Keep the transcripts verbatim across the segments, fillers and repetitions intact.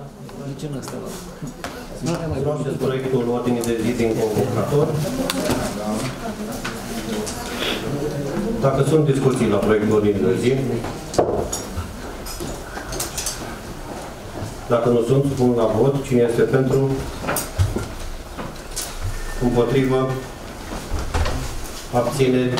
Nici în ăsta. Cunoașteți proiectul ordinii de zi din convocator. Dacă sunt discuții la proiectul ordinii de zi, dacă nu sunt, supun la vot. Cine este pentru? Împotrivă? Abțineri?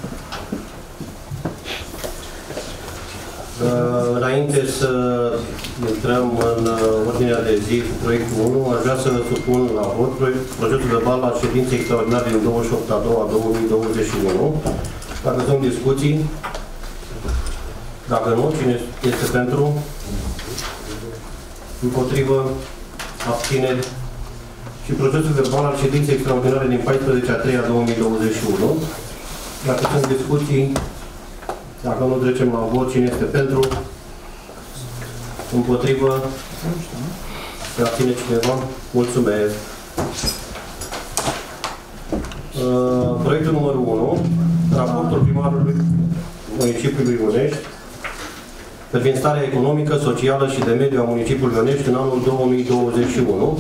Înainte să intrăm în ordinea de zi cu proiectul unu, aș vrea să supun la vot procesul verbal la ședinței extraordinare din douăzeci și opt a doua a două mii douăzeci și unu. Dacă sunt discuții, dacă nu, cine este pentru? Împotrivă? Abțineri? Și procesul verbal al ședinței extraordinare din paisprezece a treia a două mii douăzeci și unu. Dacă sunt discuții, dacă nu trecem la vot, cine este pentru? Împotrivă? Se abține cineva? Mulțumesc! Uh, proiectul numărul unu, raportul primarului municipiului Ionești privind starea economică, socială și de mediu a municipiului Ionești în anul două mii douăzeci și unu.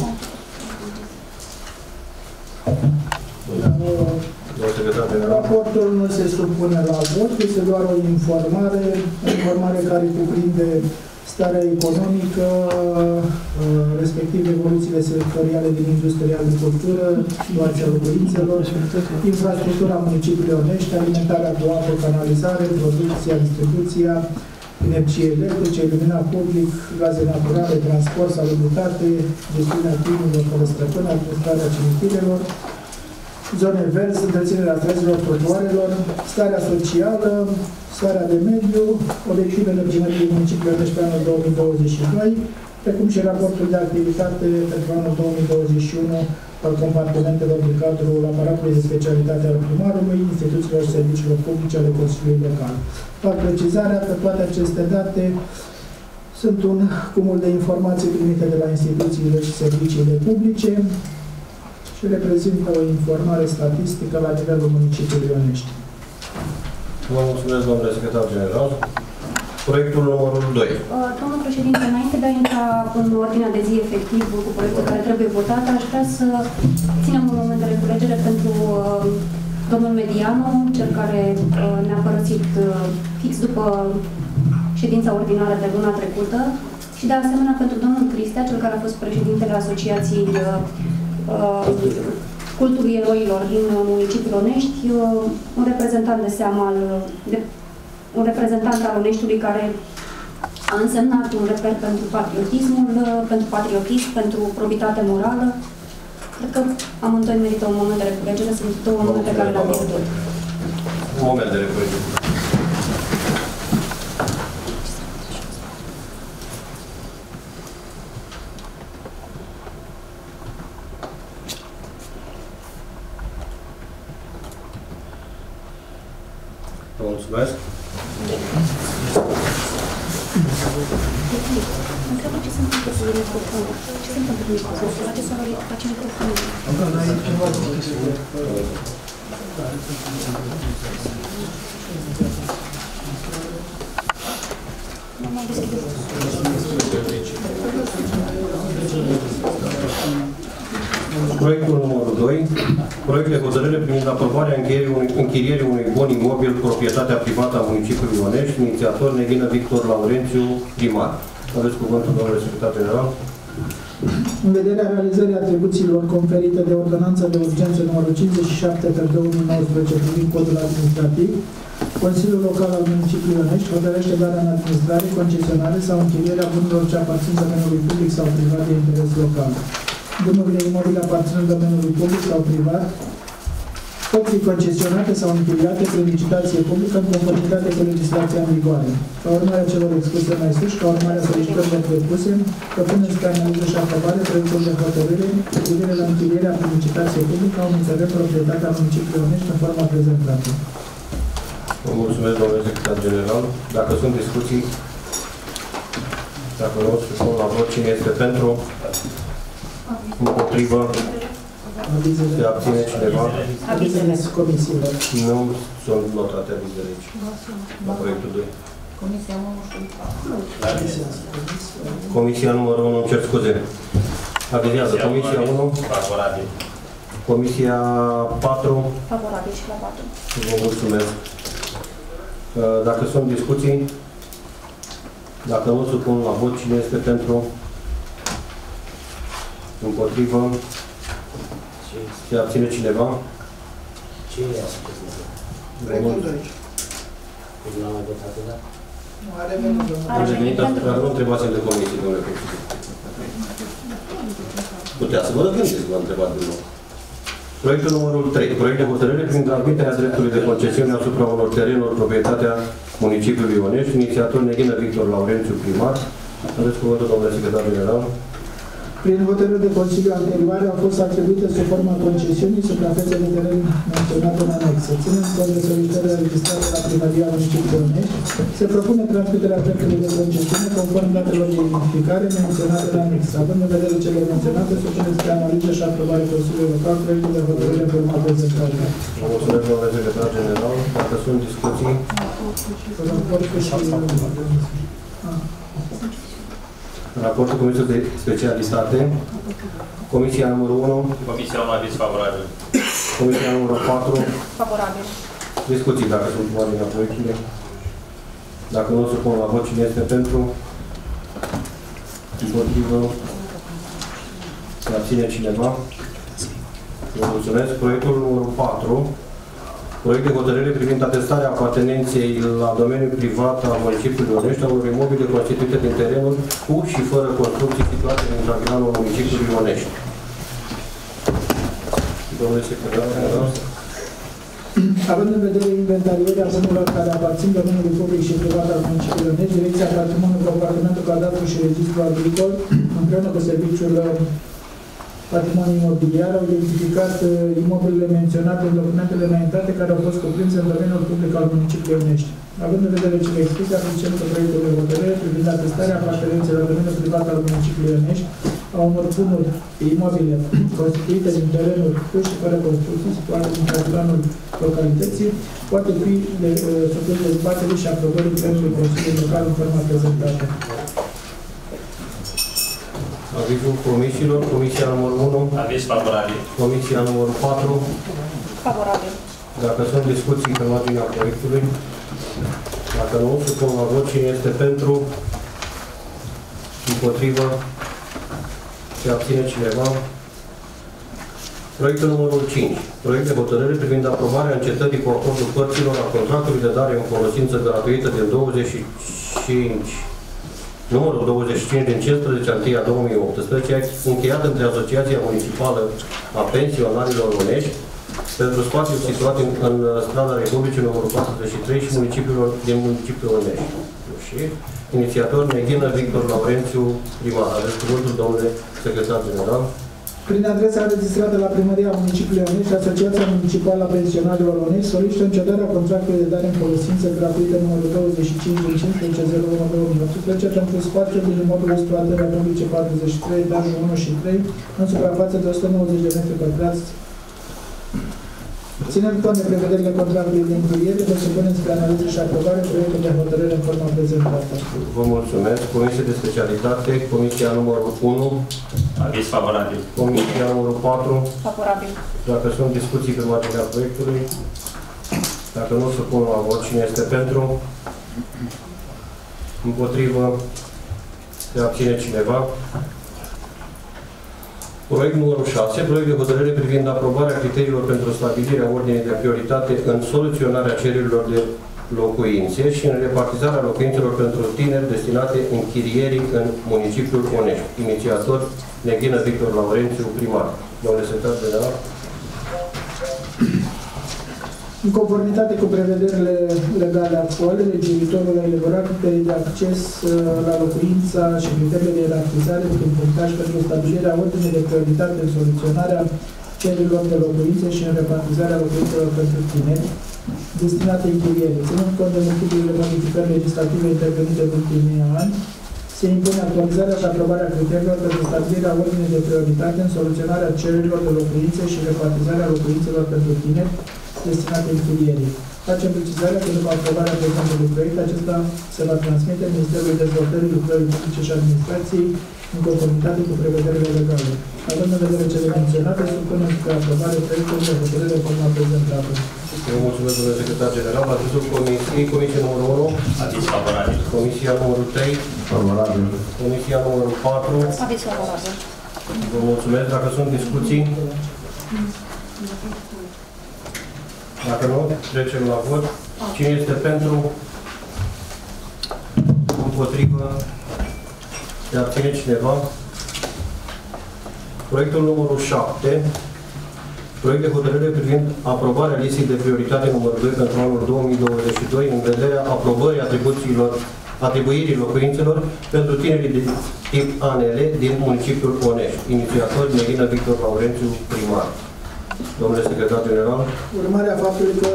Raportul nu se supune la vot, este doar o informare, informare care cuprinde starea economică, respectiv evoluțiile sectoriale din industria, agricultură, situația locuințelor, infrastructura municipiului Ionești, alimentarea cu apă, canalizare, producția, distribuția, energie electrice, lumina public, gaze naturale, transport, salubritate, gestiunea climelor fără stăpân, administrarea cimitirelor, zone verzi, întreținerea străzilor, trotuarelor, starea socială, starea de mediu, obiectivele primăriei municipiului Ionești pe anul două mii douăzeci și doi, precum și raportul de activitate pentru anul două mii douăzeci și unu al compartimentelor din cadrul aparatului de specialitate al primarului, instituțiilor și serviciilor publice ale Consiliului Local. Fac precizarea că toate aceste date sunt un cumul de informații primite de la instituțiile și serviciile publice și reprezintă o informare statistică la nivelul municipiului Ionești. Vă mulțumesc, domnule secretar general. Proiectul numărul doi. Domnul președinte, înainte de a intra în ordinea de zi efectiv cu proiectul care trebuie votat, aș vrea să ținem un moment de reculegere pentru uh, domnul Medianu, cel care uh, ne-a părăsit uh, fix după ședința ordinară de luna trecută, și de asemenea pentru domnul Cristea, cel care a fost președintele Asociației uh, uh, Cultului Eroilor din municipiul Ionești, uh, un reprezentant de seamă al de un reprezentant al Ioneștiului care a însemnat un reper pentru patriotismul, pentru patriotism, pentru probitate morală. Cred că amândoi merită un moment de reculegere, sunt două momente care le-am pierdut. Un moment de reculegere. Vă mulțumesc. Întreabă ce se întâmplă cu microfonul. Ce se întâmplă cu microfonul? La ce sonoră face microfonul? Nu mai deschide. Proiectul numărul doi. Proiect de hotărâre privind aprobarea închirierii unui bon imobil proprietatea privată a municipiului Ionești, inițiator Neghina Victor Laurențiu, primar. Aveți cuvântul, domnule secretar general. În vederea realizării atribuțiilor conferite de ordonanța de urgență numărul cincizeci și șapte pe două mii nouăsprezece privind codul administrativ, Consiliul Local al municipiului Ionești hotărăște darea în administrare, concesionare sau închirierea bunurilor ce aparțin domeniului public sau privat de interes local. Bunurile imobile aparținând domeniului public sau privat pot fi concesionate sau închiriate prin licitație publică în conformitate cu legislația în vigoare. Ca urmare a celor expuse mai sus, ca urmare a solicitărilor depuse, propunem spre analiză și aprobare proiectul de hotărâre cu privire la închirierea prin licitație publică a unui teren proprietatea municipiului Ionești în forma prezentată. Vă mulțumesc, domnule secretar general. Dacă sunt discuții, dacă nu, supun la vot. Cine este pentru? Împotrivă? Se abține cineva? Avizele comisiilor. Nu sunt notate avizele aici. La proiectul doi. Comisia unu și Comisia numărul unu, îmi cer scuze. Avizează. Comisia unu. Favorabil. Comisia patru. Favorabil și la patru. Vă mulțumesc. Dacă sunt discuții, dacă nu supun la vot, cine este pentru? Împotrivă? Se abține cineva? Cine i-a spus? Proiectul de aici. Nu l-am mai votat, da? Nu are venit, domnule. Am revenit, dar nu întrebați de comisie, domnule președinte. Putea să vă răgândiți, v-am întrebat din nou. Proiectul numărul trei. Proiect de hotărâre prin transmiterea dreptului de concesiune asupra unor terenuri proprietatea municipiului Ionești, inițiator Neghină Victor Laurențiu, primar. Aveți cuvântul, domnule secretar general. Prin hotărâri de Consiliu anterioare au fost atribuite sub forma concesiunii suprafețe de teren menționate în anexă. Ținând cont de solicitările registrate la primăria municipiului Ionești, se propune transmiterea dreptului de concesiune conform datelor de identificare menționate în anexă. Având în vedere cele menționate, supune spre analiză și aprobare Consiliului Local proiectul de hotărâre în forma prezentată. Vă mulțumesc, domnule secretar general. Dacă sunt discuții, Raportul și... raportul Comisiei de Specialitate, Comisia numărul unu, Comisia unu aviz favorabil. Comisia numărul patru, Favorabil. discuții dacă sunt oameni la proiectile. Dacă nu supun la vot, cine este pentru? Împotrivă? Se abține cineva? Vă mulțumesc. Proiectul numărul patru, proiect de hotărâre privind atestarea apartenenței la domeniul privat al municipiului Ionești a unor imobile constituite din terenuri cu și fără construcții situate în intravilanul municipiului Ionești. Domnule secretar general. Având în vedere inventarierea bunurilor care aparțin domeniului public și privat al municipiului Ionești, Direcția Patrimoniului, Departamentul Cadastru și Registru Agricol, împreună cu Serviciul Patrimoniu Imobiliar, au identificat uh, imobilele menționate în documentele înaintate care au fost cuprinse în domeniul public al municipiului Ionești. Având în vedere cele expuse, aplicăm că proiectul de hotărâre privind atestarea apartenenței la domeniul privat al municipiului Ionești a unor bunuri imobile constituite din terenuri cu și fără construcții situate din planul localității poate fi de, uh, supus dezbaterii și aprobării plenului Consiliului Local în forma prezentată. Avizul comisiilor, Comisia numărul unu, Aviz favorabil. Comisia numărul patru. Favorabil. Dacă sunt discuții pe marginea proiectului, dacă nu, supun la vot cine este pentru, împotrivă, se abține cineva. Proiectul numărul cinci. Proiect de hotărâre privind aprobarea încetării cu acordul părților a contractului de dare în folosință gratuită din douăzeci și cinci numărul douăzeci și cinci din cincisprezece a unu a două mii optsprezece, încheiat între Asociația Municipală a Pensionarilor Ionești pentru spațiul situat în, în strada Republicii numărul patruzeci și trei și municipiul din municipiul Ionești. Și inițiator Neghină Victor Laurențiu, primar. Aveți cuvântul, domnule secretar general. Prin adresa înregistrată la Primăria Municipiului Ionești, Asociația Municipală a Pensionarilor Ionești solicită încetarea contractului de dare în folosință gratuită numărul douăzeci și cinci din cincisprezece zero unu două mii optsprezece pentru spațiul din imobilul exploatării Republice patruzeci și trei, Dajul unu și trei, în suprafață de o sută nouăzeci de metri pătrați. Ținând cont de prevederile contractului de închiriere, vă supunem spre analiză și aprobare proiectul de hotărâre în forma prezentată. Vă mulțumesc. Comisie de specialitate, Comisia numărul unu, Aviz favorabil. Comisia numărul patru. Favorabil. Dacă sunt discuții pe marginea proiectului, dacă nu supun la vot, cine este pentru, împotrivă, se abține cineva. Proiect numărul șase, proiect de hotărâre privind aprobarea criteriilor pentru stabilirea ordinii de prioritate în soluționarea cererilor de locuințe și în repartizarea locuințelor pentru tineri destinate închirierii în municipiul Ionești. Inițiator Neghină Victor Laurențiu, primar. Domnule secretar general. În conformitate cu prevederile legale actuale, legiuitorul a elaborat criterii de acces la locuința și criteriile de ierarhizare prin punctaj pentru stabilirea ordinii de prioritate în soluționarea cererilor de locuințe și în repartizarea locuințelor pentru tineri destinate închirierii. Ținând cont de multiplele modificări legislative intervenite în ultimii ani, se impune actualizarea și aprobarea criteriilor pentru stabilirea ordinii de prioritate în soluționarea cererilor de locuințe și repartizarea locuințelor pentru tineri destinate închirierii. Facem precizarea că după aprobarea prezentului proiect, acesta se va transmite Ministerului Dezvoltării Lucrării Publice și Administrației în conformitate cu prevederile legale. Având în vedere cele menționate, supunem spre aprobare proiectul de hotărâre de forma prezentată. Eu mulțumesc, domnule secretar general. La avizul Comisiei, Comisia numărul unu. Aviz favorabil. Comisia numărul trei. Favorabil. Comisia numărul patru. Aviz favorabil. Vă mulțumesc. Dacă sunt discuții, dacă nu, trecem la vot. Cine este pentru? Împotrivă? Se abține cineva? Proiectul numărul șapte. Proiect de hotărâre privind aprobarea listei de prioritate numărul doi pentru anul două mii douăzeci și doi în vederea aprobării atribuțiilor, atribuirii locuințelor pentru tinerii de tip A N L din municipiul Onești. Inițiator Medina Victor Laurențiu, primar. Domnule secretar general. Urmarea faptului că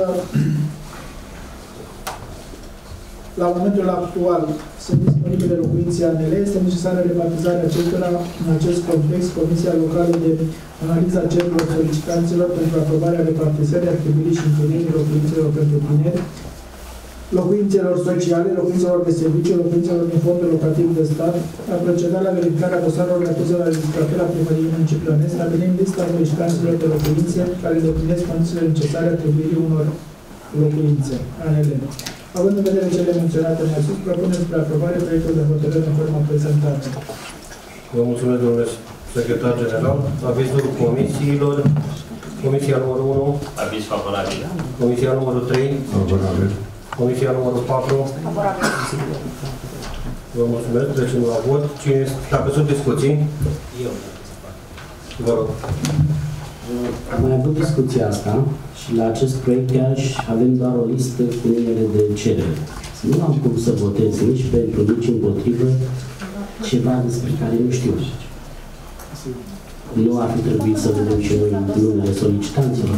la momentul actual sunt disponibile locuințe A N L, este necesară repartizarea acestora. În acest context, Comisia Locală de Analiza Cererilor Solicitanților pentru aprobarea repartizării, atribuirii și închirierii locuințelor pentru tineri, locuințelor sociale, locuințelor de serviciu, locuințelor din fondul locativ de stat, a procedat la verificarea dosarelor depuse la registratura primăriei municipiului Onești, stabilind lista solicitanților de locuințe care îndeplinesc condițiile necesare atribuirii unor locuințe A N L. Având în vedere cele menționate mai sus, propunem spre aprobare proiectul de hotărâre în forma prezentată. Vă mulțumesc, domnule secretar general. Avizul comisiilor. Comisia numărul unu. Aviz favorabil. Comisia numărul trei. Favorabil. Comisia numărul patru. Favorabil. Vă mulțumesc. Trecem la vot. Cine este? Dacă sunt discuții. Vă rog. Am mai avut discuția asta și la acest proiect chiar avem doar o listă cu numere de cerere. Nu am cum să votez nici pentru, nici împotrivă ceva despre care nu știu. Nu ar fi trebuit să vedem și noi numele solicitanților.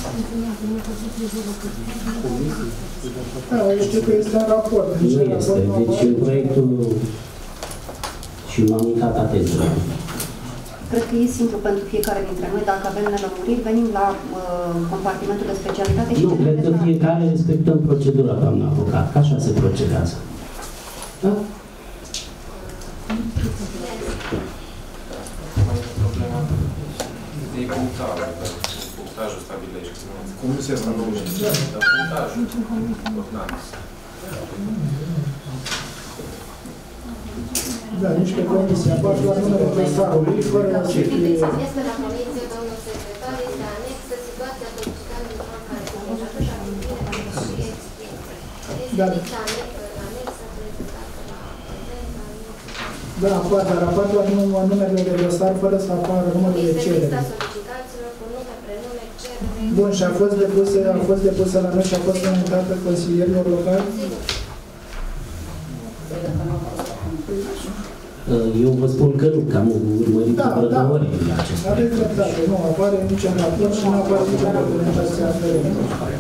Da, eu știu că este în raport. Nu este. Deci în proiectul și m-am uitat atent. Cred că e simplu pentru fiecare dintre noi. Dacă avem nelămuriri, venim la uh, compartimentul de specialitate și... Nu, cred că fiecare respectăm procedura, doamna avocat. Că așa se procedează. Da? E punctajul, punctajul stabilește. Comisia asta nu știu, dar punctajul important. Da, nici pe comisia, poate doar numele dosarului, fără să fie... Este la comisie, domnul secretar, este anexă situația solicitantului care comunică și atribuire și extinse. Este lista anexă prezentată la prezența. Da, poate, dar apar doar numele de dosar fără să apară numele de Este cerere. lista solicitanților cu nume, prenume, cerere. Bun, și a fost depusă, a fost depusă la noi și a fost comentată consilierilor locali? Eu vă spun că nu, că am urmărit Da, vreo da. două ori în acest Aveți dreptate, nu apare nici în raport și nu apare nici în documentația aferentă.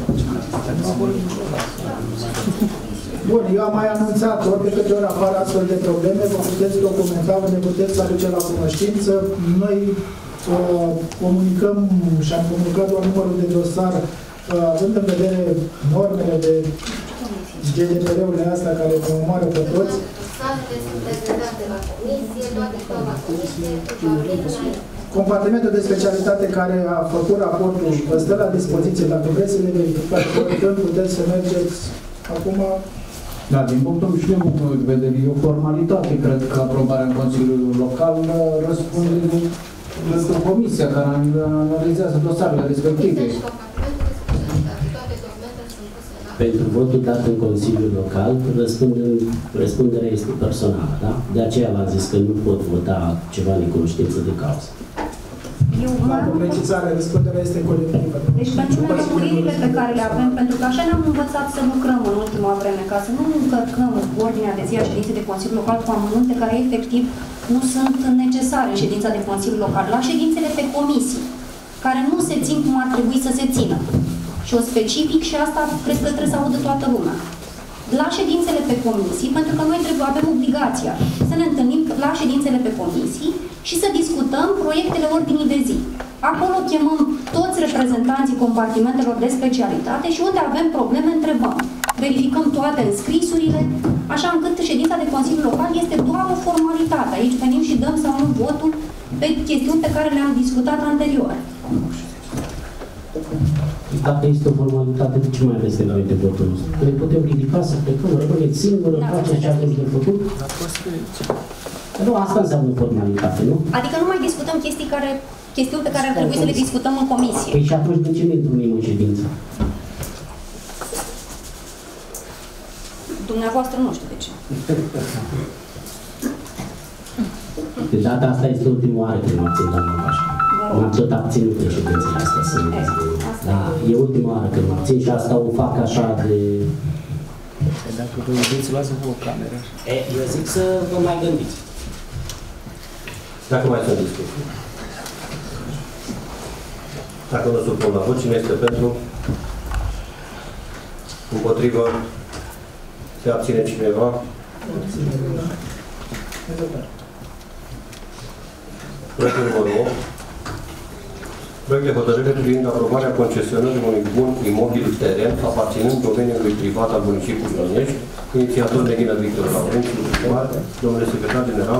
Bun, eu am mai anunțat, ori de câte ori apar astfel de probleme, vă puteți documenta, vă ne puteți aduce la cunoștință. Noi uh, comunicăm și am comunicat doar numărul de dosar, uh, având în vedere normele de G D P R-urile astea care ne omoară pe toți. Dosarele sunt prezentate la comisie, toate stau la comisie, Compartimentul de specialitate care a făcut raportul vă stă la dispoziție, dacă vreți să le verificați, puteți să mergeți acum. Da, din punctul meu de vedere, e o formalitate. Cred că aprobarea în Consiliul Local răspunde de comisia care analizează dosarele respective. Pentru votul dat în Consiliul Local, răspunderea este personală, da? De aceea v-am zis că nu pot vota ceva în necunoștință de cauză. Eu La precizare, răspunderea este colectivă. Deci pentru nelămuririle pe care le avem, pentru că așa ne-am învățat să lucrăm în ultima vreme, ca să nu încărcăm ordinea de zi a ședinței de Consiliul Local cu amănunte care efectiv nu sunt necesare în ședința de Consiliul Local, la ședințele pe comisii, care nu se țin cum ar trebui să se țină. Și o specific și asta cred că trebuie să audă toată lumea. la ședințele pe comisii, pentru că noi trebuie, avem obligația să ne întâlnim la ședințele pe comisii și să discutăm proiectele ordinii de zi. Acolo chemăm toți reprezentanții compartimentelor de specialitate și unde avem probleme întrebăm. Verificăm toate înscrisurile, așa încât ședința de Consiliu Local este doar o formalitate. Aici venim și dăm sau nu votul pe chestiuni pe care le-am discutat anterior. Dacă este o formalitate, de ce mai aveți nevoie de votul ăsta? Ne putem ridica să plecăm, rămâneți singură, Da, faceți ce aveți de făcut? Nu, asta înseamnă formalitate, nu? Adică nu mai discutăm chestii care, chestiuni pe care ar trebui să le discutăm în comisie. Păi și atunci de ce ne întâlnim în ședință? Dumneavoastră nu știu de ce. De data asta este ultima oară când mă abțin, doamna Pașa. M-am tot abținut în ședințele astea, să nu Da, e ultima oară când mă abțin și asta o fac așa de... Dacă vă iubiți, luați-vă o cameră. E, eu zic să vă mai gândiți. Dacă mai sunt discuții. Dacă nu supun la vot, cine este pentru? Împotrivă? Se abține cineva? Proiectul numărul opt. Proiect de hotărâre privind aprobarea concesionării unui bun imobil teren aparținând domeniului privat al municipiului Onești, inițiator Neghina Victor Laurențiu, domnule secretar general.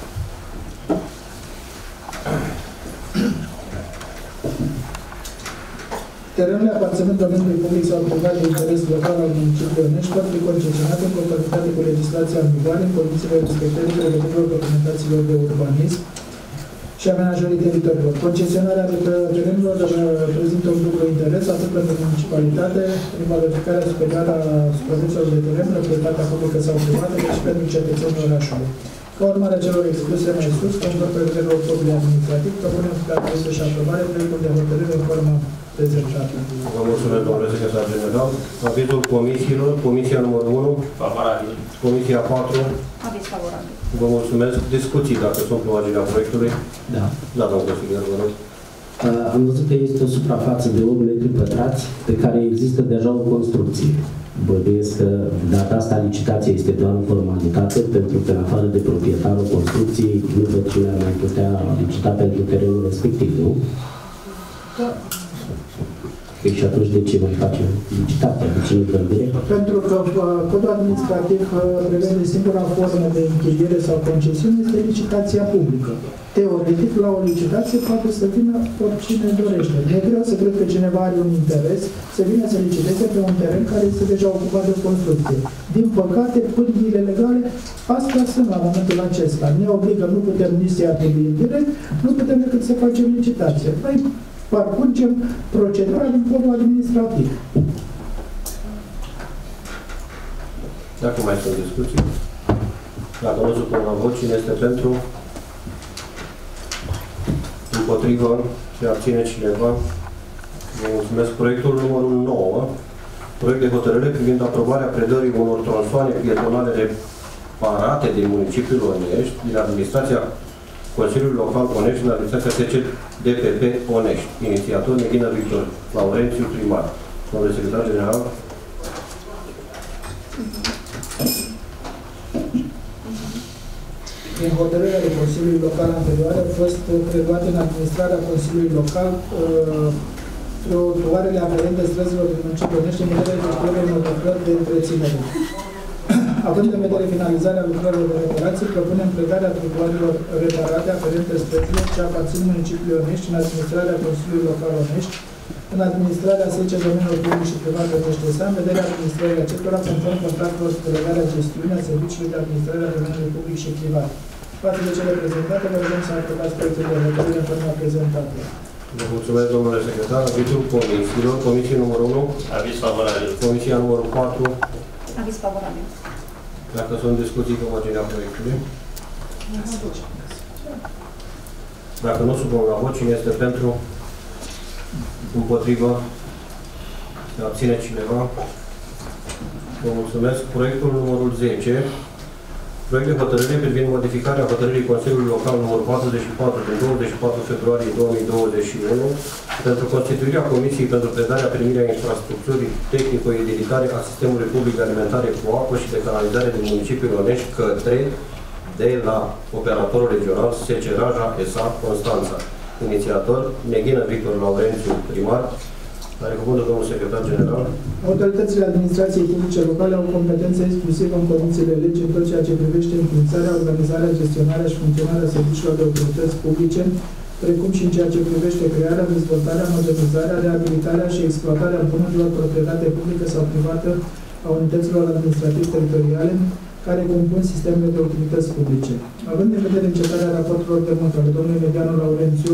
Terenurile aparținând domeniului public sau privat de interes local al municipiului Onești pot fi concesionate în conformitate cu legislația în vigoare în condițiile respectării prevederilor documentațiilor de urbanism și amenajării teritoriilor. Concesionarea terenurilor reprezintă un dublu interes atât pentru municipalitate, prin valorificarea superioară a suprafețelor de teren, proprietatea publică sau privată, cât și pentru cetățenii orașului. Ca urmare a celor expuse mai sus, conform prevederilor codului administrativ, propunem ca aceste și aprobare proiectul de hotărâre în formă prezentată. Vă mulțumesc, domnule secretar general. Avizul comisiilor, comisia numărul unu. Favorabil. Comisia patru. Aveți favorabil. Vă mulțumesc. Discuții dacă sunt pe marginea proiectului. Da. Da, domnul consilier, vă rog. Uh, am văzut că este o suprafață de opt metri pătrați pe care există deja o construcție. Bănuiesc că data asta licitația este doar o formalitate pentru că în afară de proprietarul construcției nu văd cine ar mai putea licita pentru terenul respectiv, nu? Da. Păi și atunci de ce mai facem licitația? De ce nu gândire? Pentru că codul administrativ prevede singura formă de închiriere sau concesiune este licitația publică. Teoretic, la o licitație poate să vină oricine dorește. Nu e greu să cred că cineva are un interes să vină să liciteze pe un teren care este deja ocupat de o construcție. Din păcate, pârghiile legale, astea sunt la momentul acesta. Ne obligă, nu putem nici să-i atribuim direct, nu putem decât să facem licitație. Noi parcurgem procedura din codul administrativ. Dacă mai sunt discuții, dacă nu supun la vot, cine este pentru? Împotrivă? Se abține cineva? Vă mulțumesc. Proiectul numărul nouă. Proiect de hotărâre privind aprobarea predării unor tronsoane pietonale reparate din municipiul Onești, din administrația Consiliului Local Onești, din administrația T C D P P Onești. Inițiator Neghina Victor Laurențiu, primar. Domnule secretar general. Prin hotărârea de Consiliului Local anterioară a fost preluate în administrarea Consiliului Local trotuarele aferente străzilor din municipiul Onești în vedere efectuării unor lucrări de întreținere. Având în vedere finalizarea lucrărilor de reparații, propunem plecarea trotuarelor reparate aferente străzilor ce aparțin municipiului Onești în administrarea Consiliului Local Onești, în administrarea S C domeniilor public și privat Onești S A, în vederea administrării acestora conform contractelor de delegare a gestiunii a serviciului de administrare a domeniului public și privat. Față de cele prezentate, vă rugăm să aprobați proiectul de hotărâre în forma prezentată. Vă mulțumesc, domnule secretar. Avizul comisiilor, comisie numărul unu. Aviz favorabil. Comisia numărul patru. Aviz favorabil. Dacă sunt discuții pe marginea proiectului. Dacă nu supun la vot, cine este pentru? Împotrivă? Se abține cineva? Vă mulțumesc. Proiectul numărul zece. Proiect de hotărâre privind modificarea hotărârii Consiliului Local numărul patruzeci și patru din douăzeci și patru februarie două mii douăzeci și unu pentru constituirea Comisiei pentru predarea primirea infrastructurii tehnico-edilitare a sistemului public de alimentare cu apă și de canalizare din municipiul Onești către de la operatorul regional S C Raja S A Constanța. Inițiator Neghină Victor Laurențiu, primar. Are cuvântul domnul secretar general. Autoritățile administrației publice locale au competență exclusivă în condițiile legii în tot ceea ce privește înființarea, organizarea, gestionarea și funcționarea serviciilor de autorități publice, precum și în ceea ce privește crearea, dezvoltarea, modernizarea, reabilitarea și exploatarea bunurilor proprietate publică sau privată a unităților administrativ-teritoriale care compun sistemele de utilități publice. Având în vedere încetarea raporturilor de muncă ale domnului Medianu Laurențiu,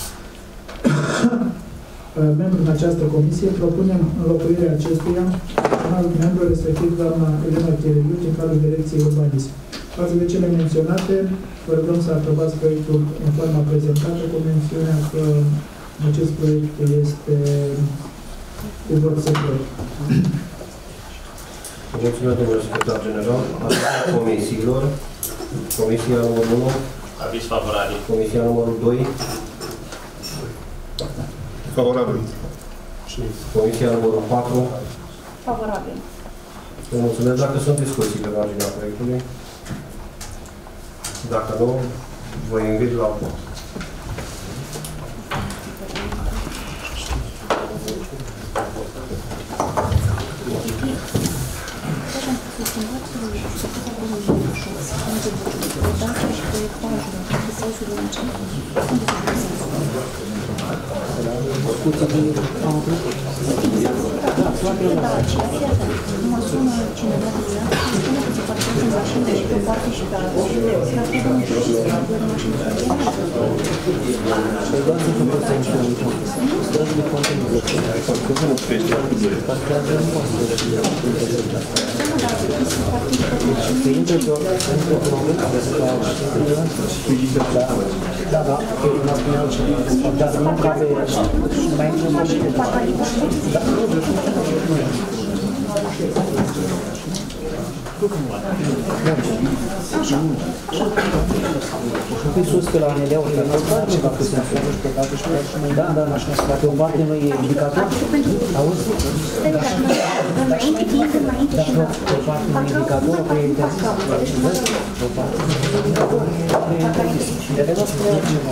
membru în această comisie, propunem înlocuirea acestuia un alt membru, respectiv doamna Elena Chereliu, din cadrul Direcției Urbanism. Față de cele menționate, vă rugăm să aprobați proiectul în forma prezentată, cu mențiunea că acest proiect este cu vot secret. Mulțumesc, domnule secretar general. Asupra comisiilor. Comisia numărul unu. Aviz favorabil. Comisia numărul doi. Favorabil. Comisia numărul patru. Favorabil. Vă mulțumesc. Dacă sunt discuții pe marginea proiectului. Dacă nu, vă invit la vot. Mă sună cineva de ea, spune că se parchează în mașină și pe o parte și pe altă. Și la fel nu știu și se la două mașini pe ea. Păi doar să nu să nici un străzi de contenut. Parchează nu poate să fie. Că intră pe o moment, da, da, că e una spune altceva. Dar nu cabe mai intră în mașină. Da, nu, nu, nu. Un pic sus pe la Aneleu, că nu are ceva că se află. Da, da, dacă o parte nu e indicator, auzi? Dacă o parte nu e indicator, că e interzis. O parte nu e indicator, că e interzis. De nu spune altceva.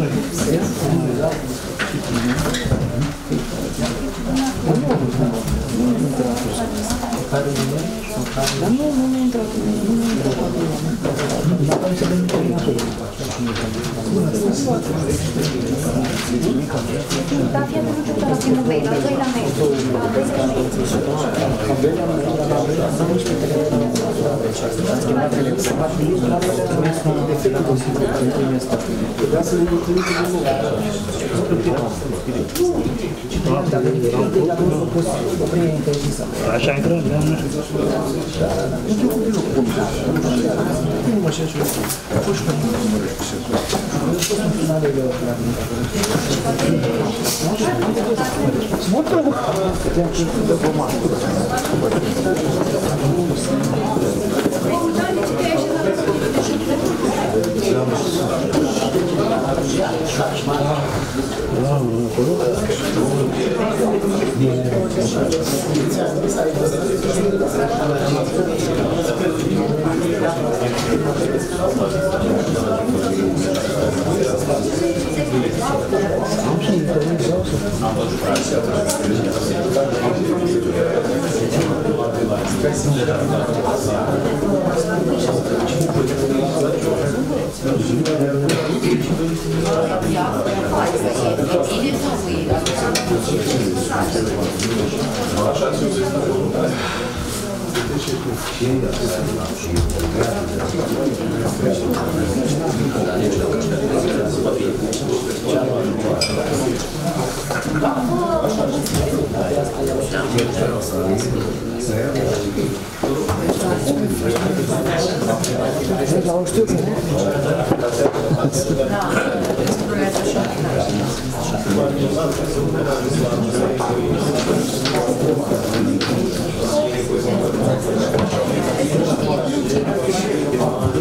Care nu e? Dar nu, nu mi-a intrat, nu mi-a intrat acolo. Dar nu se vede acolo. Da, fie că nu știu la primul mail, al doilea mail. Al doilea mail. Al doilea mail, la al doilea să nu știu că am schimbat telefon. La defectul posibil pentru mine asta. Trebuia să ne mulțumim cu din nou. Dar verificăm de la nu posibil, o prea interzisă. Așa e greu, da? Da, da, da. Nu știu cum de loc cum. Nu mă știu ce lucru. A fost și pentru că mă răști. Nu știu cum finalele la mine. Smută! Te-am cercut de pomană. Thank you.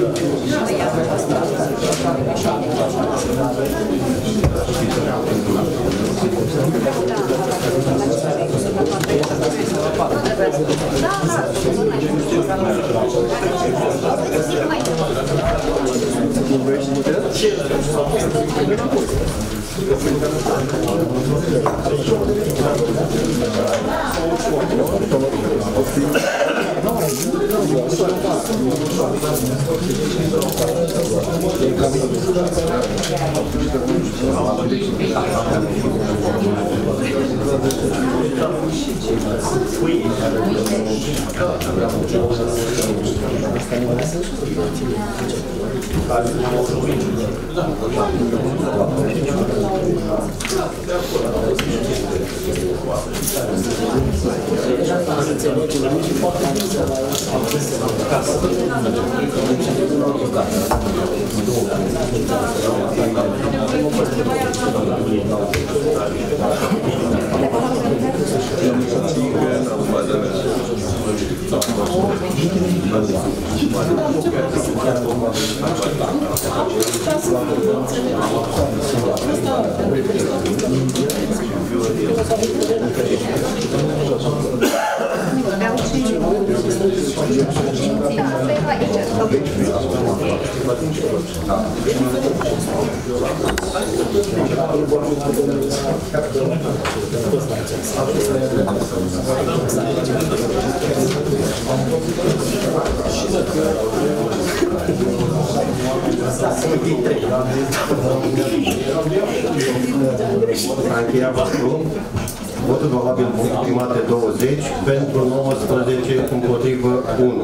S-a încheiat votul. Votul valabil exprimate douăzeci, pentru nouăsprezece, împotrivă unu.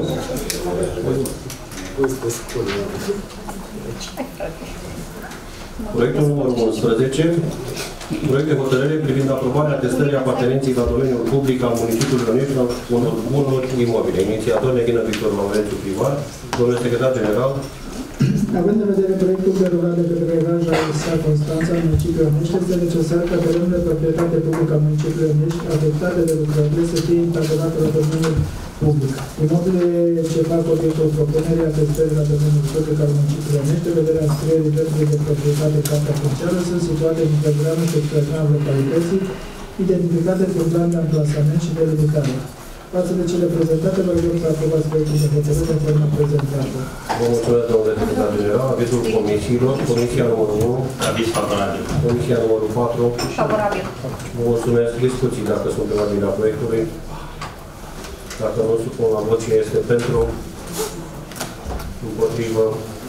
Proiectul numărul unsprezece, proiect de hotărâre privind aprobarea testării apartenenței la domeniul public al municipiului Onești al unor bunuri imobile. Inițiator Neghină Victor Laurențiu, privat. Domnule secretar general. Având în vedere proiectul derulat de către Raja Isa Constanța, municipiul Onești, este necesar ca terenul de proprietate publică a municipiului Onești, afectate de lucrările, să fie integrate la domeniul public. Imobilele ce fac obiectul propunerii afectării la domeniul public al municipiului Onești, în vederea înscrierii dreptului de proprietate cartea funciară, sunt situate în programul și programul localității, identificate prin plan de amplasament și delimitare. Față de cele prezentate, vă rog să aprobați proiectul de hotărâre în forma prezentată. Vă mulțumesc, domnule secretar general. Avizul comisiilor. Comisia numărul unu. Aviz favorabil. Comisia numărul patru. Favorabil. Vă mulțumesc. Discuții dacă sunt pe marginea proiectului. Dacă nu supun la vot, cine este pentru, împotrivă,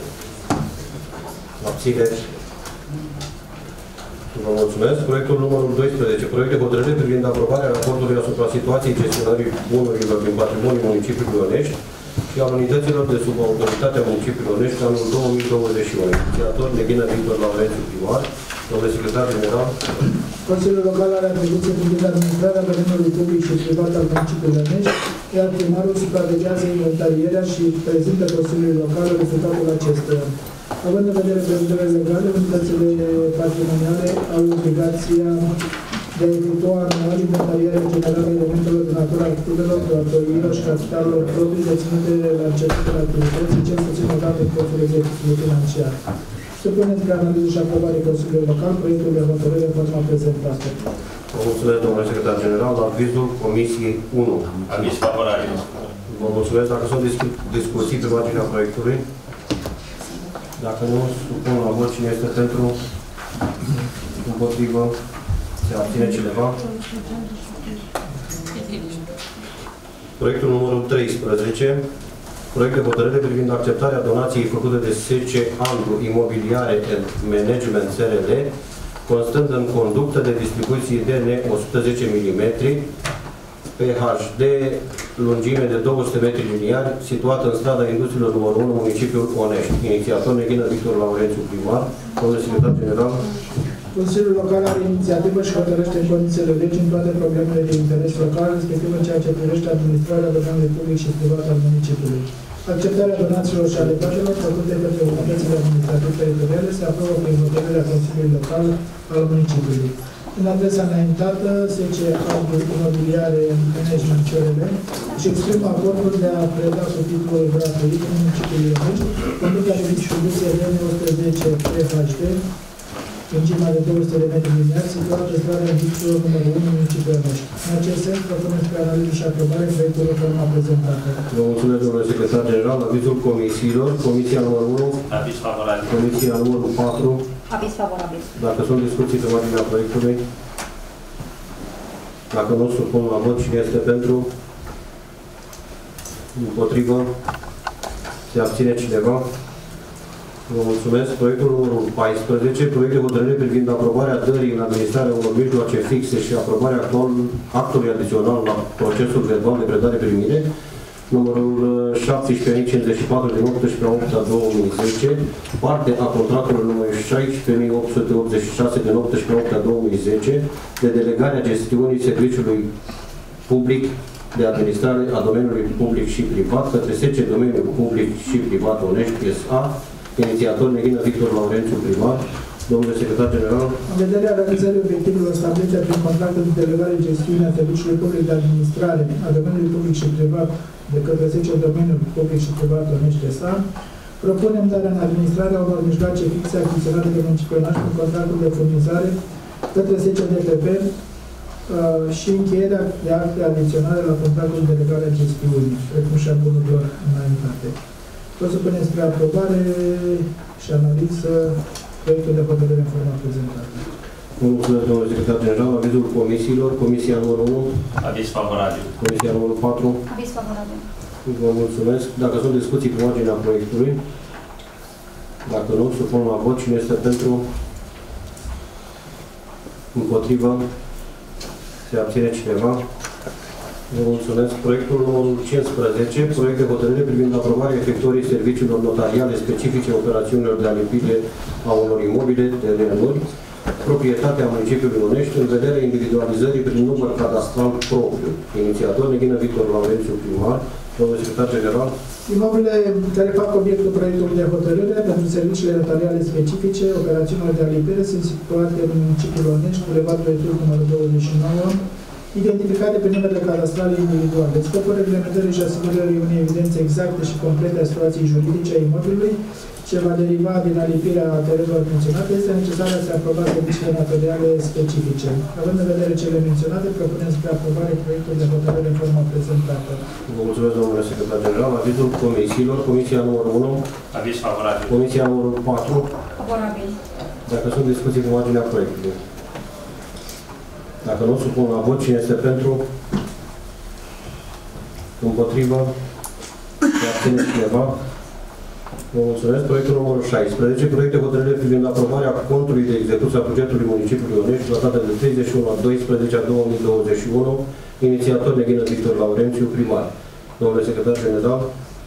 abțineri. Vă mulțumesc. Proiectul numărul doisprezece. Proiect de hotărâre privind aprobarea raportului asupra situației gestionării bunurilor din patrimoniul municipiului Onești și al unităților de sub autoritatea municipiului Onești anul două mii douăzeci și unu. Inițiator Neghină Victor Laurențiu, privat. Domnule secretar general. Consiliul Local are atribuție privind administrarea domeniului public și privat al municipiului Onești, iar primarul supraveghează inventarierea și prezintă Consiliului Local rezultatul acesteia. Având în vedere prevederile legale, unitățile patrimoniale au obligația de a efectua anual inventarierea generală a elementelor de natură activelor, datoriilor și capitalelor proprii deținute la începutul activității, cel puțin odată în costul execuției financiar. Supuneți pe analiză și aprobare Consiliului Local proiectul de hotărâre în forma prezentată. Vă mulțumesc, domnule secretar general, la avizul Comisiei unu. Aviz favorabil. Vă mulțumesc. Dacă sunt discu discuții pe marginea proiectului, dacă nu, supun la vot cine este pentru, împotrivă, se abține cineva. Proiectul numărul treisprezece, proiect de hotărâre privind acceptarea donației făcute de S C Andru Imobiliare and Management S R L, constând în conductă de distribuție D N o sută zece milimetri, P H D, lungime de două sute metri liniari, situată în strada Industriilor numărul unu, municipiul Onești. Inițiator Neghină Victor Laurențiu, primar. Domnule secretar general. Consiliul Local are inițiativă și hotărăște în condițiile legi în toate problemele de interes local, respectiv în ceea ce privește administrarea domeniului public și privat al municipiului. Acceptarea donațiilor și alegațiilor făcute către unitățile administrative teritoriale se aprobă prin hotărârea Consiliului Local al municipiului. În adresa înaintată, S C Imobiliare Management C R L își exprimă acordul de a preda cu titlul gratuit în municipiul Ionești, conducta de distribuție L N o sută zece F H D, lungimea de două sute de metri lineari, situată pe strada Victor numărul unu, municipiul Ionești. În acest sens, propunem spre analiză și aprobare proiectul de forma prezentată. Vă mulțumesc, domnule secretar general. Avizul comisiilor. Comisia numărul unu. Aviz favorabil. Comisia numărul patru. Aviz favorabil. Dacă sunt discuții pe marginea proiectului, dacă nu, supun la vot. Cine este pentru? Împotrivă? Se abține cineva? Vă mulțumesc. Proiectul numărul paisprezece, proiect de hotărâre privind aprobarea dării în administrarea unor mijloace fixe și aprobarea actual, actului adițional la procesul verbal de predare-primire, numărul șaptesprezece mii cincizeci și patru din optsprezece opt două mii zece, parte a contractului numărul șaisprezece mii opt sute optzeci și șase din optsprezece opt două mii zece, de delegarea gestiunii serviciului public de administrare a domeniului public și privat către S C Domeniul Public și Privat Onești S A, inițiator Neghina Victor Laurențiu, primar. Domnule secretar general. În vederea realizării obiectivelor stabilite prin contractul de delegare de gestiune a serviciului public de administrare a domeniului public și privat de către S C Domeniul Public și Privat Onești S A, propunem darea în administrarea unor mijloace fixe achiziționate de municipiul Ionești prin contractul de furnizare către S C D P P uh, și încheierea de acte adiționale la contractul de delegare a gestiunii, precum și a bunurilor înaintate. Vă supunem spre aprobare și analiză proiectul de hotărâre în forma prezentată. Vă mulțumesc, domnule secretar general. Avizul comisiilor. Comisia numărul unu. Aviz favorabil. Comisia numărul patru. Aviz favorabil. Vă mulțumesc. Dacă sunt discuții pe marginea proiectului, dacă nu, supun la vot. Cine este pentru? Împotrivă? Se abține cineva? Vă mulțumesc. Proiectul numărul cincisprezece, proiect de hotărâre privind aprobarea efectuării serviciilor notariale specifice operațiunilor de alipire a unor imobile, terenuri, proprietatea municipiului Ionești, în vederea individualizării prin număr cadastral propriu. Inițiator Neghina Victor Laurențiu, primar. Domnule secretar general. Imobilele care fac obiectul proiectului de hotărâre pentru serviciile notariale specifice, operațiunilor de alipire, sunt situate în municipiul Ionești, Bulevardul Etul numărul douăzeci și nouă, identificate pe numele cadastrale individuale. Scopul reglementării și asigurării unei evidențe exacte și complete a situației juridice a imobilului ce va deriva din alipirea terenurilor menționate, este necesară să aproba serviciile notariale specifice. Având în vedere cele menționate, propunem spre aprobare proiectul de hotărâre în forma prezentată. Vă mulțumesc, domnule secretar general. Avizul comisiilor. Comisia numărul unu. Aviz favorabil. Comisia numărul patru. Favorabil. Dacă sunt discuții pe marginea proiectului. Dacă nu, supun la vot. Cine este pentru? Împotrivă? Se abține cineva? Vă mulțumesc. Proiectul numărul șaisprezece, proiect de hotărâre privind aprobarea contului de execuție a bugetului municipiului Ionești, la data de treizeci și unu a doisprezece două mii douăzeci și unu, inițiator Neghina Victor Laurențiu, primar. Domnule secretar general.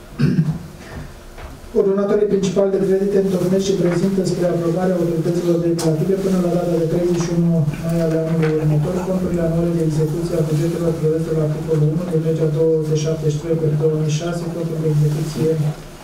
Ordonatorii principali de credite întocmesc și prezintă spre aprobarea autorităților declarative până la data de treizeci și unu mai ale anului următor conturile anuale de execuție a bugetelor prevăzute la articolul unu de legea două sute șaptezeci și trei pe două mii șase, contul de execuție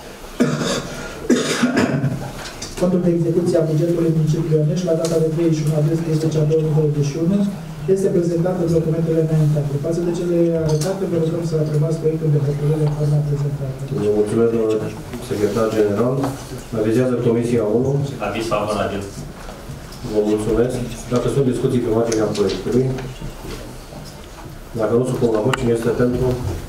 Contul de execuție a bugetului municipiului Ionești la data de treizeci și unu a doisprezece două mii douăzeci și unu este prezentat în documentele înaintate. Față de cele arătate, vă rugăm să aprobați proiectul de hotărâre în forma prezentată. Vă mulțumesc, domnule secretar general. Avizează Comisia unu. Aviz favorabil. Vă mulțumesc. Dacă sunt discuții pe marginea proiectului, dacă nu supun la vot, cine este pentru?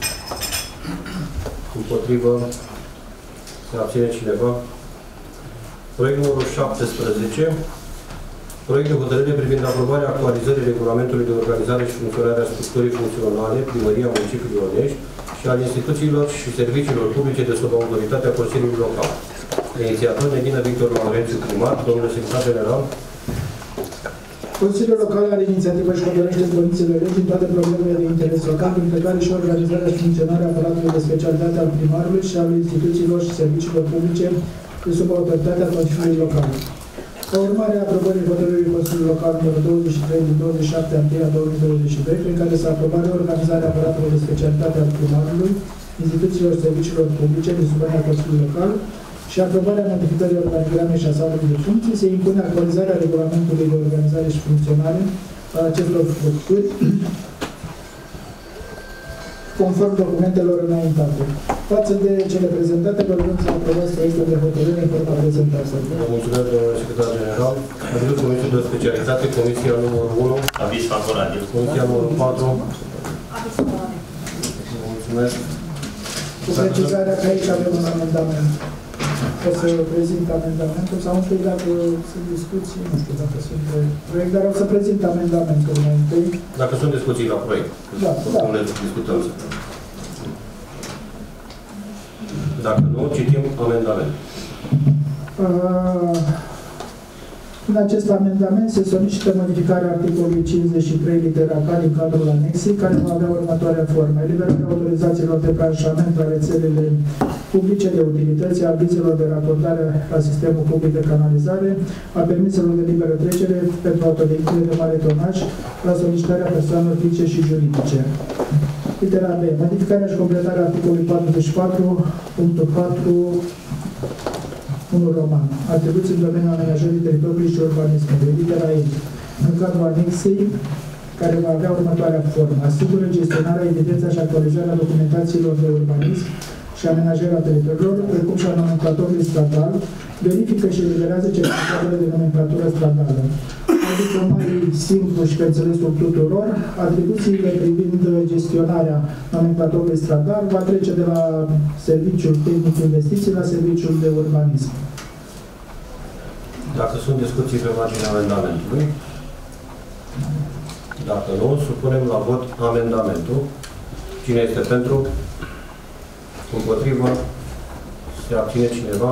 Împotrivă? Se abține cineva? Proiect numărul șaptesprezece, proiect de hotărâre privind aprobarea actualizării regulamentului de organizare și funcționare a structurii funcționale, Primăria Municipiului Ionești și al instituțiilor și serviciilor publice de sub autoritatea Consiliului Local. Inițiator Neghina Victor Laurențiu, primar. Domnule secretar general. Consiliul Local are inițiativă și hotărăște în condițiile legii în toate problemele de interes local, printre care și organizarea și funcționarea aparatului de specialitate al primarului și al instituțiilor și serviciilor publice de sub autoritatea Consiliului Local. Ca urmare a aprobării hotărârii Consiliului Local numărul douăzeci și trei din douăzeci și șapte a două mii douăzeci și doi, prin care s-a aprobat reorganizarea aparatului de specialitate al primarului, instituțiilor și serviciilor publice din subordinea Consiliului Local și aprobarea modificării organigramei și a salului de funcții, se impune actualizarea regulamentului de organizare și funcționare a acestor structuri, conform documentelor înaintate. Față de cele prezentate, vă rugăm să aprobați proiectul de hotărâre în forma prezentată. Vă mulțumesc, domnule secretar general. Avizul Comisiei de Specialitate, Comisia numărul unu. Aviz favorabil. Comisia numărul patru. Aviz favorabil. Vă mulțumesc. Cu precizarea că aici avem un amendament. O să prezint amendamentul sau întâi dacă sunt discuții, nu știu dacă sunt proiect, dar o să prezint amendamentul mai întâi. Dacă sunt discuții la proiect, da, da. nu le discutăm. Dacă nu, citim amendament. Uh, în acest amendament se solicită modificarea articolului cincizeci și trei litera K din cadrul anexei, care va avea următoarea formă: eliberarea autorizațiilor de branșament la rețelele publice de utilități, a avizelor de raportare la sistemul public de canalizare, a permiselor de liberă trecere pentru autovehicule de mare tonaj, la solicitarea persoanelor fizice și juridice. Litera B. Modificarea și completarea articolului patruzeci și patru punctul patru unu roman. Atribuții în domeniul amenajării teritoriului și urbanismului. Litera E. În cadrul anexei, care va avea următoarea formă: asigură gestionarea, evidența și actualizarea documentațiilor de urbanism și amenajarea teritoriilor, precum și a nomenclatorului stradal, verifică și eliberează certificatele de nomenclatură stradală. Adică mai simplu și pe înțelesul tuturor, atribuțiile privind gestionarea nomenclatorului stradal va trece de la Serviciul Tehnic Investiții la Serviciul de Urbanism. Dacă sunt discuții pe marginea amendamentului, dacă nu, supunem la vot amendamentul. Cine este pentru? Împotrivă? Se abține cineva?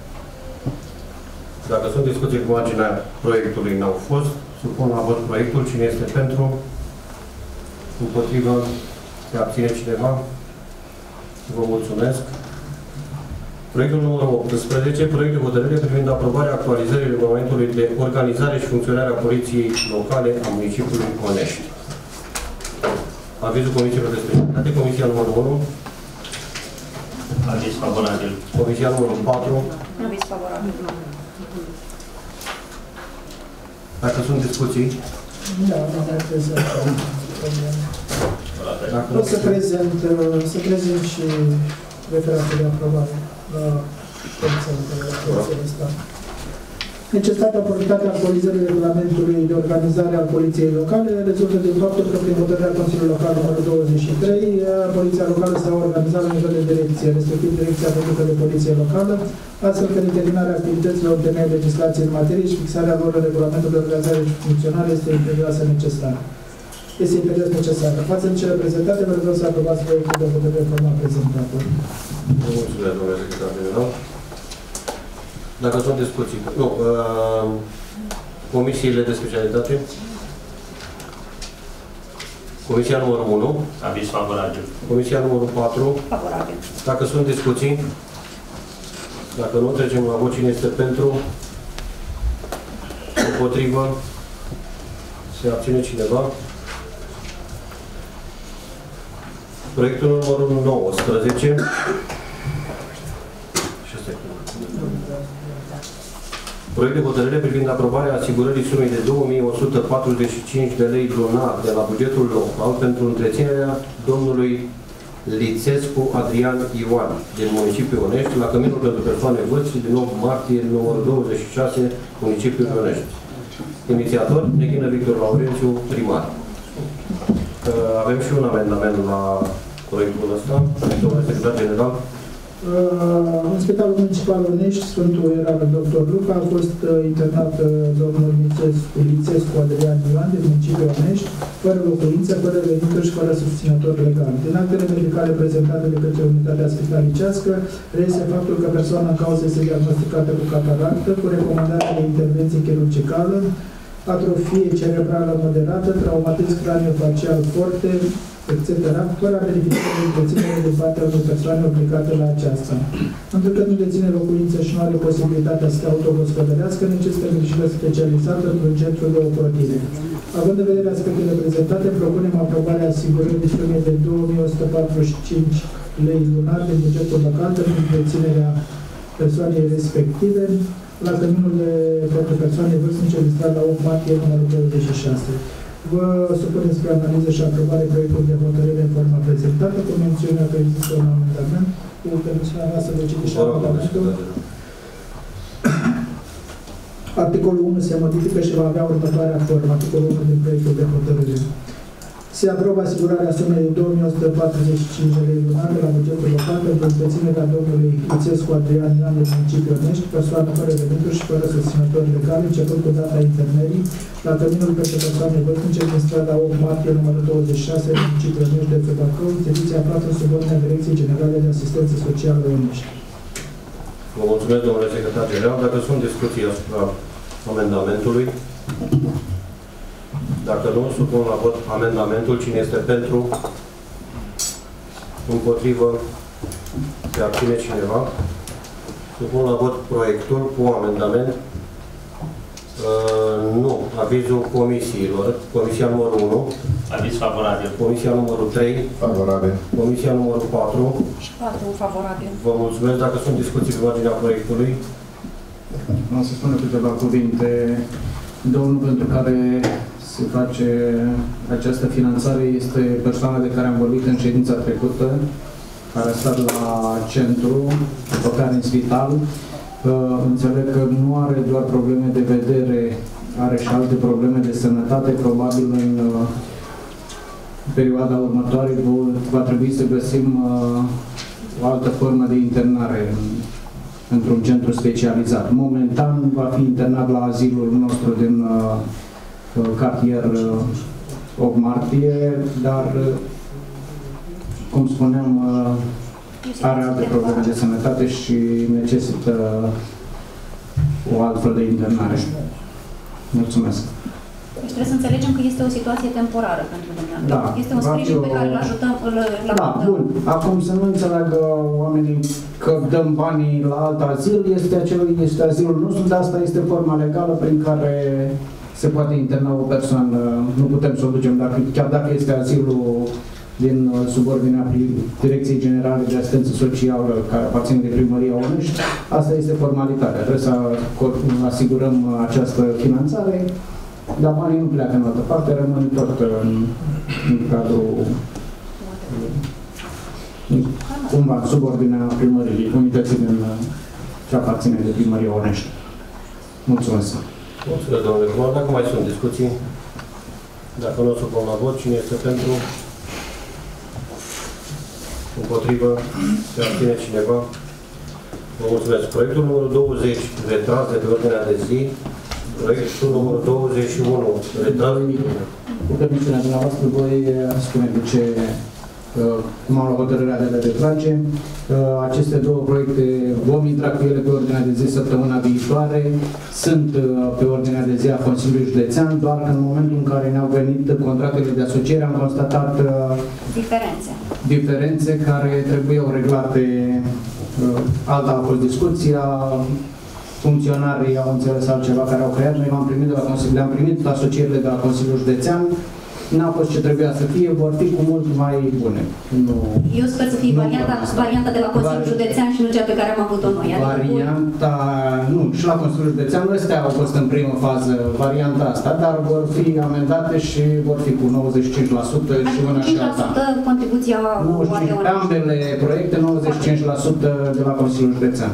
Dacă sunt discuții pe marginea proiectului, n-au fost, supun la vot proiectul. Cine este pentru? Împotrivă? Se abține cineva? Vă mulțumesc. Proiectul numărul optsprezece, proiect de hotărâre privind aprobarea actualizării regulamentului de organizare și funcționare a Poliției Locale a municipiului Onești. Avizul Comisiei de Specialitate, Comisia numărul unu. Aviz favorabil. Comisia numărul patru. Aviz favorabil. Dacă sunt discuții. Da, nu mai prezent. Dacă o să prezent, să prezint și referatul de aprobare la Comisia de Stat. Necesitatea, oportunitatea actualizării regulamentului de organizare al Poliției Locale rezultă din faptul că prin hotărârea Consiliului Local numărul douăzeci și trei, Poliția Locală s-a organizat la nivel de direcție, respectiv Direcția Publică de Poliție Locală, astfel că determinarea activităților în temeiul legislației în materie și fixarea lor în regulamentul de organizare și funcționare este imperioasă necesară. Este imperios necesară. Față de cele prezentate, vă rog să aprobați proiectul de hotărâre în forma prezentată. Vă mulțumesc, domnule secretar general. Dacă sunt discuții. Nu. Uh, comisiile de specialitate. Comisia numărul unu. Aviz favorabil. Comisia numărul patru. Favorabil. Dacă sunt discuții. Dacă nu, trecem la vot. Cine este pentru? Împotrivă? Se abține cineva? Proiectul numărul nouăsprezece. Proiect de hotărâre privind aprobarea asigurării sumei de două mii o sută patruzeci și cinci de lei lunar de la bugetul local pentru întreținerea domnului Lițescu Adrian Ioan din municipiul Onești la căminul pentru persoane vârstnice din opt martie numărul douăzeci și șase, municipiul Onești. Inițiator, Neghină Victor Laurențiu, primar. Avem și un amendament la proiectul ăsta, domnule secretar general. Uh, în Spitalul Municipal Onești, Sfântul Ieran doctor Luca, a fost uh, internat uh, domnul Lițescu, Lițescu Adrian Ioan din municipiul Onești, fără locuință, fără venituri și fără susținător legal. Din actele medicale prezentate de către unitatea spitalicească, reiese faptul că persoana în cauză este diagnosticată cu cataractă, cu recomandare de intervenție chirurgicală, atrofie cerebrală moderată, traumatism craniofacial forte, et cetera, fără a beneficia de întreținere de partea unor persoane obligate la aceasta. Întrucât nu deține locuință și nu are posibilitatea să se autogospodărească, necesită îngrijire specializată într-un centru de ocrotire. Având în vedere aspectele prezentate, propunem aprobarea asigurării sumei de două mii o sută patruzeci și cinci lei lunar din bugetul local pentru întreținerea persoanei respective la căminul de pentru persoane vârstnice înregistrat la opt martie numărul douăzeci și șase. Vă supunem spre analiză și aprobare proiectul de hotărâre în forma prezentată, cu mențiunea că există un amendament. Cu permisiunea mea să vă citiți și amendamentul. Articolul unu se modifică și va avea următoarea formă. Articolul unu din proiectul de hotărâre. Se aprobă asigurarea sumei de două mii o sută patruzeci și cinci de lei lunare la bugetul local pentru întreținerea domnului Ițescu Adrian Ioan de municipiul Onești, persoană fără venituri și fără susținători legale, începând cu data internării, la căminul pentru persoane vârstnice din strada opt martie, numărul douăzeci și șase, municipiul Onești de Bacău, instituția aflată sub ordinea Direcției Generale de Asistență Socială Onești. Vă mulțumesc, domnule secretar general. Dacă sunt discuții asupra amendamentului, dacă nu, supun la vot amendamentul. Cine este pentru? Împotrivă? Se abține cineva? Supun la vot proiectul cu amendament. Uh, nu. Avizul comisiilor. Comisia numărul unu. Aviz favorabil. Comisia numărul trei. Favorabil. Comisia numărul patru. Și patru favorabil. Vă mulțumesc. Dacă sunt discuții pe marginea proiectului. Vreau să spun câteva cuvinte. Domnul pentru care se face această finanțare este persoana de care am vorbit în ședința trecută, care a stat la centru, după care în spital. Înțeleg că nu are doar probleme de vedere, are și alte probleme de sănătate. Probabil în perioada următoare va trebui să găsim o altă formă de internare într-un centru specializat. Momentan va fi internat la azilul nostru din uh, cartier uh, opt martie, dar, uh, cum spuneam, uh, are alte probleme de sănătate și necesită o altfel de internare. Mulțumesc. Deci trebuie să înțelegem că este o situație temporară pentru dumneavoastră. Da, este un sprijin pe care îl ajutăm, îl, îl Da, bun. Acum să nu înțeleagă oamenii că dăm banii la alt azil, este, acel, este azilul nostru, dar asta este forma legală prin care se poate interna o persoană. Nu putem să o ducem, dacă, chiar dacă este azilul din subordinea Direcției Generale de Asistență Socială, care aparține de Primăria Onești, asta este formalitatea. Trebuie să asigurăm această finanțare. Dar banii nu pleacă în altă parte, rămân tot în, în cadrul, cumva, sub ordinea primăriei, unității din ce aparține de Primăria Onești. Mulțumesc. Mulțumesc, domnule Comar. Dacă mai sunt discuții, dacă nu o supun la vot, cine este pentru? Împotrivă? Se abține cineva? Vă mulțumesc. Proiectul numărul douăzeci, retras de pe ordinea de zi. Proiectul numărul douăzeci și unu, retras. Cu permisiunea dumneavoastră, voi spune de ce cum am luat hotărârea de a le retrage. Aceste două proiecte vom intra cu ele pe ordinea de zi săptămâna viitoare. Sunt pe ordinea de zi a Consiliului Județean, doar că în momentul în care ne-au venit contractele de asociere am constatat diferențe. diferențe care trebuiau reglate. Alta a fost discuția. Funcționarii au înțeles altceva care au creat. Noi le-am primit de la Consiliul, le-am primit asocierile de la Consiliul Județean. N-a fost ce trebuia să fie, vor fi cu mult mai bune. Nu, Eu sper să fie varianta, varianta de la Consiliul Județean și nu cea pe care am avut-o noi. Varianta, nu, și la Consiliul Județean, astea au fost în primă fază varianta asta, dar vor fi amendate și vor fi cu nouăzeci și cinci la sută și una și alta. Contribuția Pe ambele proiecte, nouăzeci și cinci la sută de la Consiliul Județean.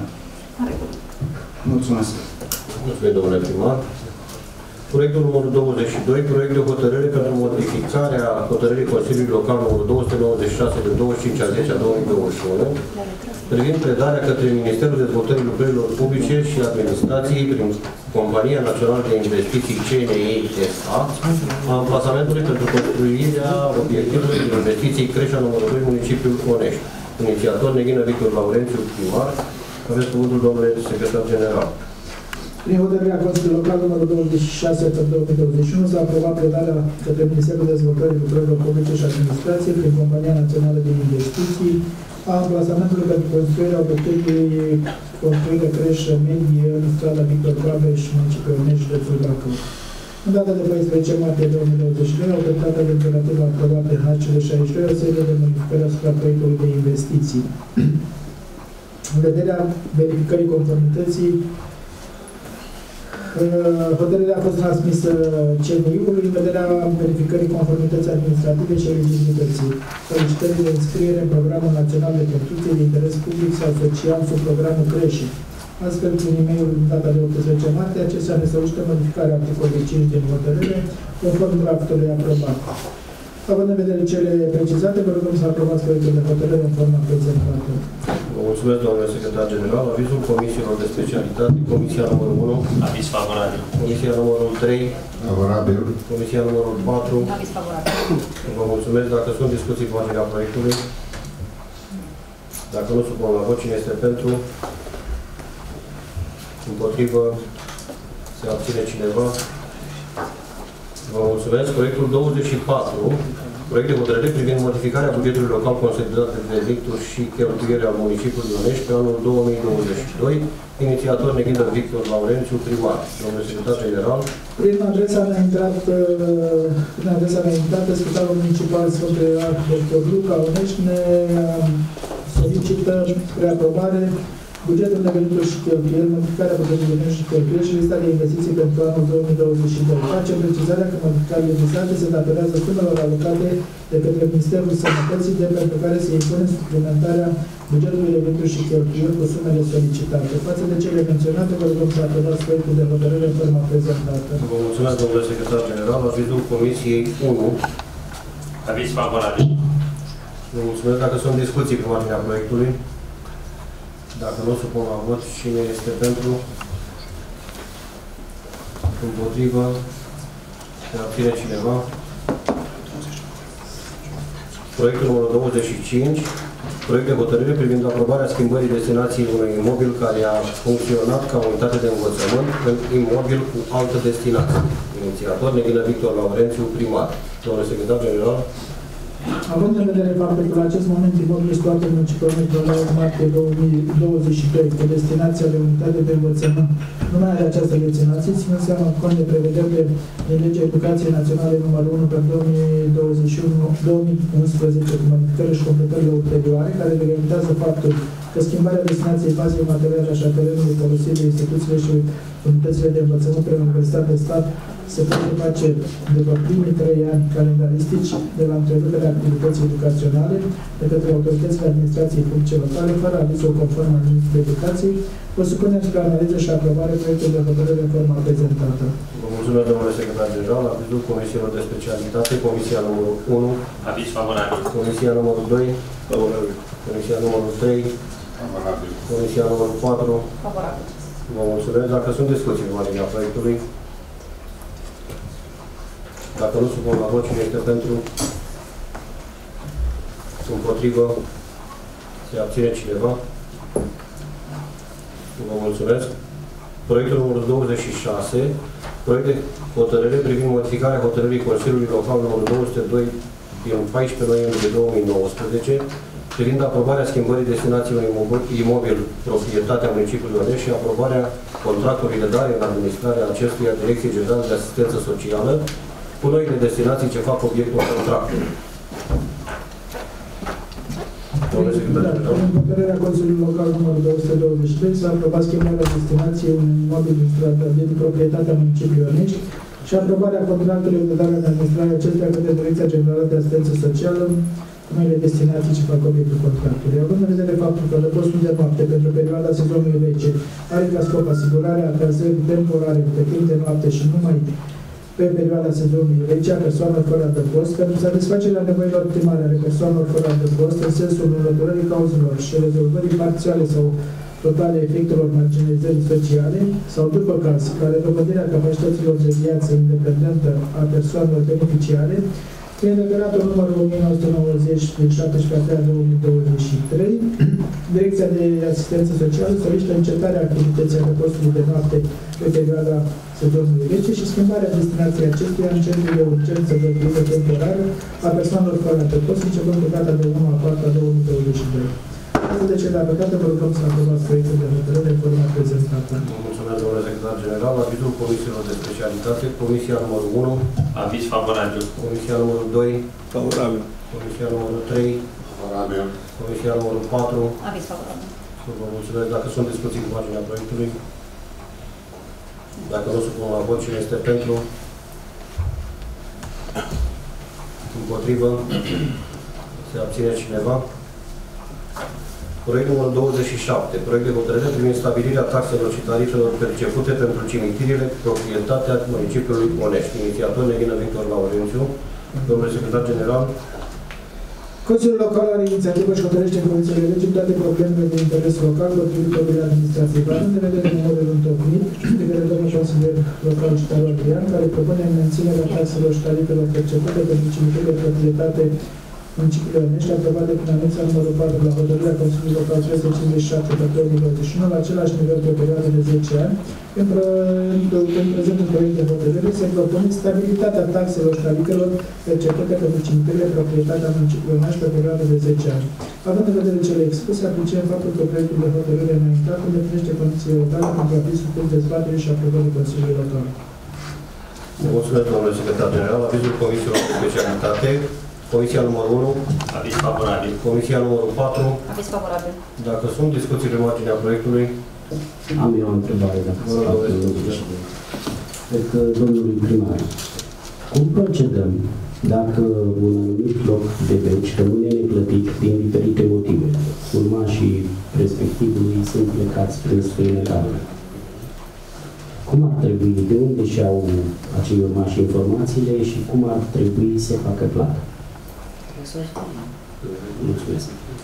Mulțumesc. Mulțumesc, domnule primar. Proiectul numărul douăzeci și doi, proiect de hotărâre pentru modificarea hotărârii Consiliului Local numărul două sute nouăzeci și șase de douăzeci și cinci a zece a două mii douăzeci și unu, privind predarea către Ministerul Dezvoltării Lucrărilor Publice și Administrației prin Compania Națională de Investiții C N I S A a amplasamentului pentru construirea obiectivului de investiții Creșa numărul doi, municipiul Onești. Inițiator Neghină Victor Laurențiu, primar. Aveți cuvântul, domnule secretar general. Prin hotărârea Consiliului Local numărul douăzeci și șase pe două mii douăzeci și unu s-a aprobat predarea către Ministerul Dezvoltării Lucrărilor Publice și Administrației prin Compania Națională de Investiții a amplasamentului pentru construirea obiectului construire creșă medie în strada Victor Babeș, municipiul Onești, județul Bacău. În data de paisprezece martie două mii douăzeci și doi, autoritatea legislativă a aprobat pe H C D șaizeci și doi o serie de modificări asupra proiectului de investiții. În vederea verificării conformității Hotărârea a fost transmisă C N I-ului în vederea verificării conformității administrative și eligibilității. Solicitării de înscriere în Programul Național de Construcție de Interes Public sau Social sub programul Creșe. Astfel, prin e-mailul din data de optsprezece martie, acestea ne solicită modificarea articolului cinci din hotărâre, conform draftului aprobat. Având în vedere cele precizate, vă rugăm să aprobați proiectul de hotărâre în forma prezentată. Vă mulțumesc, domnule secretar general. Avizul comisiilor de specialitate, Comisia numărul unu. Aviz favorabil. Comisia numărul trei. Favorabil. Comisia numărul patru. Aviz favorabil. Vă mulțumesc. Dacă sunt discuții pe marginea proiectului, dacă nu supun la vot, cine este pentru? Împotrivă? Se abține cineva? Vă mulțumesc. Proiectul douăzeci și patru, proiect de hotărâre privind modificarea bugetului local consolidat de venituri și cheltuieli al municipiului Ionești pe anul două mii douăzeci și doi, inițiator Neghina Victor Laurențiu, primar. Domnule secretar general. Prin adresa mea intrat, prin adresa mea intrat, Spitalul Municipal Sfântul Ioan doctor Luca Ionești ne solicită preaprobare bugetul de venituri și cheltuieli, modificarea bugetului de venituri și cheltuieli și lista de investiții pentru anul două mii douăzeci și doi. Face precizarea că modificările vizate se datorează sumelor alocate de către Ministerul Sănătății, de pentru care se impune suplimentarea bugetului de venituri și cheltuieli cu sumele solicitate. Față de cele menționate, vă rugăm să aprobați proiectul de hotărâre în forma prezentată. Vă mulțumesc, domnule secretar general. Avizul Comisiei unu. Aviz favorabil. Vă mulțumesc. Dacă sunt discuții pe marginea proiectului, dacă nu supun la vot, cine este pentru? Împotrivă? Se abține cineva? Proiectul numărul douăzeci și cinci, proiect de hotărâre privind aprobarea schimbării destinației unui imobil care a funcționat ca unitate de învățământ în imobil cu altă destinație. Inițiator Neghina Victor Laurențiu, primar. Domnule secretar general. Având în vedere faptul că la acest moment imobilul scoate în municipiul de la martie două mii douăzeci și doi cu destinația de unitate de învățământ numai de această destinație, ținând seama cont de prevederile din legea Educației Naționale numărul unu pe două mii douăzeci și unu două mii unsprezece cu modificări și completările ulterioare, care reglementează faptul că schimbarea destinației bazei materiale și a terenului folosit de instituțiile și unitățile de învățământ pe Universitatea de Stat se poate face după primii trei ani calendaristici de la întreruperea activității educaționale de către autoritățile administrației publice locale, fără avizul conform al Ministrului Educației, vă supunem spre analiză și aprobare proiectul de hotărâre în forma prezentată. Vă mulțumesc, domnule secretar general. Avizul Comisiilor de Specialitate, Comisia numărul unu. Aviz favorabil. Comisia numărul doi. Favorabil. Comisia numărul trei. Favorabil. Comisia numărul patru. Favorabil. Vă mulțumesc. Dacă sunt discuții pe marginea proiectului, dacă nu supun la vot, cine este pentru? Împotrivă? Se abține cineva? Vă mulțumesc. Proiectul numărul douăzeci și șase, proiect de hotărâre privind modificarea hotărârii Consiliului Local numărul două sute doi din paisprezece noiembrie două mii nouăsprezece, privind aprobarea schimbării destinației unui imobil proprietatea municipiului Ionești și aprobarea contractului de dare în administrarea acestuia Direcției Generale de Asistență Socială cu noile destinații ce fac obiectul contractului. Domnule secretar general. În hotărârea Consiliului Local numărul două sute douăzeci și doi s-a aprobat schimbarea destinației unui imobil din proprietatea municipiului Ionești și aprobarea contractului de dare în administrarea acestuia către Direcția Generală de Asistență Socială cu noile destinații ce fac obiectul contractului. Având în vedere faptul că adăpostul de noapte pentru perioada sezonului rece are ca scop asigurarea cazării temporare pe timp de noapte și numai pe perioada sezonului rece a persoanelor fără adăpost, pentru satisfacerea nevoilor primare ale persoanelor fără adăpost, în sensul înlăturării cauzelor și rezolvării parțiale sau totale efectelor marginalizării sociale, sau după caz, ca redobândirea capacităților de viață independentă a persoanelor beneficiare, prin decretul numărul o mie nouă sute nouăzeci din șaptesprezece a două mii douăzeci și trei, Direcția de Asistență Socială solicită încetarea activității adăpostului de noapte pe perioada sezonului rece și schimbarea destinației acestuia în centru de urgență de primă temporară a persoanelor fără adăpost, începând cu data de unu a patru a două mii douăzeci și doi. Față de cele adoptate, vă rugăm să aprobați proiectul de hotărâre în forma prezentată. Vă mulțumesc, domnule secretar general. Avizul Comisiilor de Specialitate, Comisia numărul unu. Aviz favorabil. Comisia numărul doi. Favorabil. Comisia numărul trei. Favorabil. Comisia numărul patru. Aviz favorabil. Vă mulțumesc. Dacă sunt discuții cu marginea proiectului. Dacă nu supun la vot, cine este pentru? Împotrivă? Se abține cineva? Proiect numărul douăzeci și șapte. Proiect de hotărâre privind stabilirea taxelor și tarifelor percepute pentru cimitirile proprietatea municipiului Onești. Inițiator Neghina Victor Laurențiu. Domnule secretar general. Consiliul Local are inițiativă și hotărăște în condițiile legii toate problemele de interes local potrivit codului administrației. Având în vedere numărul întocmit de către domnul consilier local Citaru Adrian, care propune menținerea taxelor și tarifelor percepute pentru cimitirile proprietate municipiului Onești, aprobate prin anexa numărul patru la hotărârea Consiliului Local trei sute cincizeci și șapte pe două mii douăzeci și unu la același nivel pe o perioadă de zece ani. În prezentul proiect de hotărâre se propune stabilitatea taxelor și tarifelor percepute pentru cimitirile proprietatea municipiului Onești pe o perioadă de zece ani. Având în vedere cele expuse, apreciem faptul că proiectul de hotărâre înaintat îndeplinește condițiile legale pentru a fi supus dezbaterii și aprobării Consiliului Local. Mulțumesc, domnule secretar general. Avizul Comisiei de Specialitate. Comisia numărul unu. Aviz favorabil. Comisia numărul patru. Aviz favorabil. Dacă sunt discuții pe marginea proiectului. Am eu o întrebare, dacă se poate. Cred că, domnului primar, cum procedăm dacă un anumit loc de veci rămâne neplătit din diferite motive? Urmașii respectivului sunt plecați prin străinătate. Cum ar trebui, de unde și-au acei urmași informațiile și cum ar trebui să facă plată? Mulțumesc.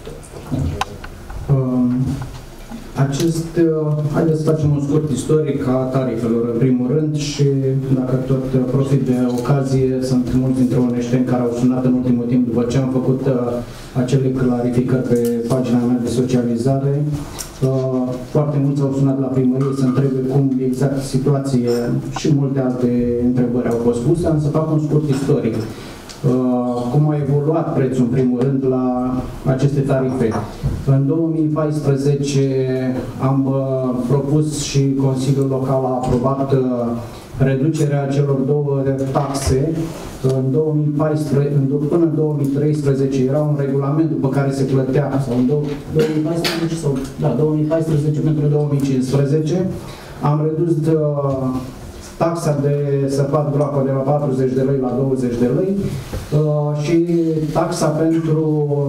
Um, acest, uh, haideți să facem un scurt istoric a tarifelor, în primul rând, și dacă tot uh, profit de ocazie, sunt mulți dintre oneșteni care au sunat în ultimul timp după ce am făcut uh, acele clarificări pe pagina mea de socializare. Uh, foarte mulți au sunat la primărie să întrebe cum exact situație și multe alte întrebări au fost puse. Am să fac un scurt istoric. Uh, cum a evoluat prețul în primul rând la aceste tarife. În două mii paisprezece am uh, propus și Consiliul Local a aprobat uh, reducerea celor două taxe. În două mii paisprezece, în, până în două mii treisprezece era un regulament după care se plătea, sau în două mii paisprezece sau da, două mii paisprezece pentru două mii cincisprezece. Am redus uh, taxa de săpat groapă de la patruzeci de lei la douăzeci de lei uh, și taxa pentru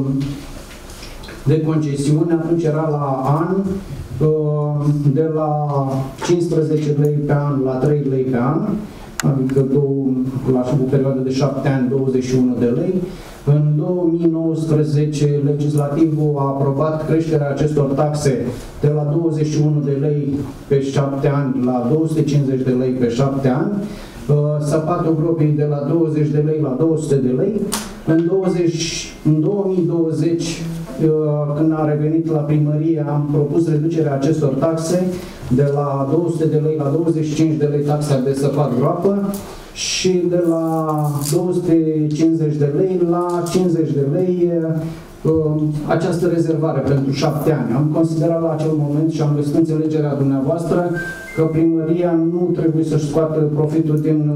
de concesiune atunci era la an uh, de la cincisprezece lei pe an la trei lei pe an, adică două, la o perioadă de șapte ani douăzeci și unu de lei. În două mii nouăsprezece, legislativul a aprobat creșterea acestor taxe de la douăzeci și unu de lei pe șapte ani la două sute cincizeci de lei pe șapte ani, săpatul gropii de la douăzeci de lei la două sute de lei. În, douăzeci, în două mii douăzeci, când a revenit la primărie, am propus reducerea acestor taxe de la două sute de lei la douăzeci și cinci de lei taxa de săpat groapă și de la două sute cincizeci de lei la cincizeci de lei această rezervare pentru șapte ani. Am considerat la acel moment și am găsit înțelegerea dumneavoastră că primăria nu trebuie să-și scoată profitul din,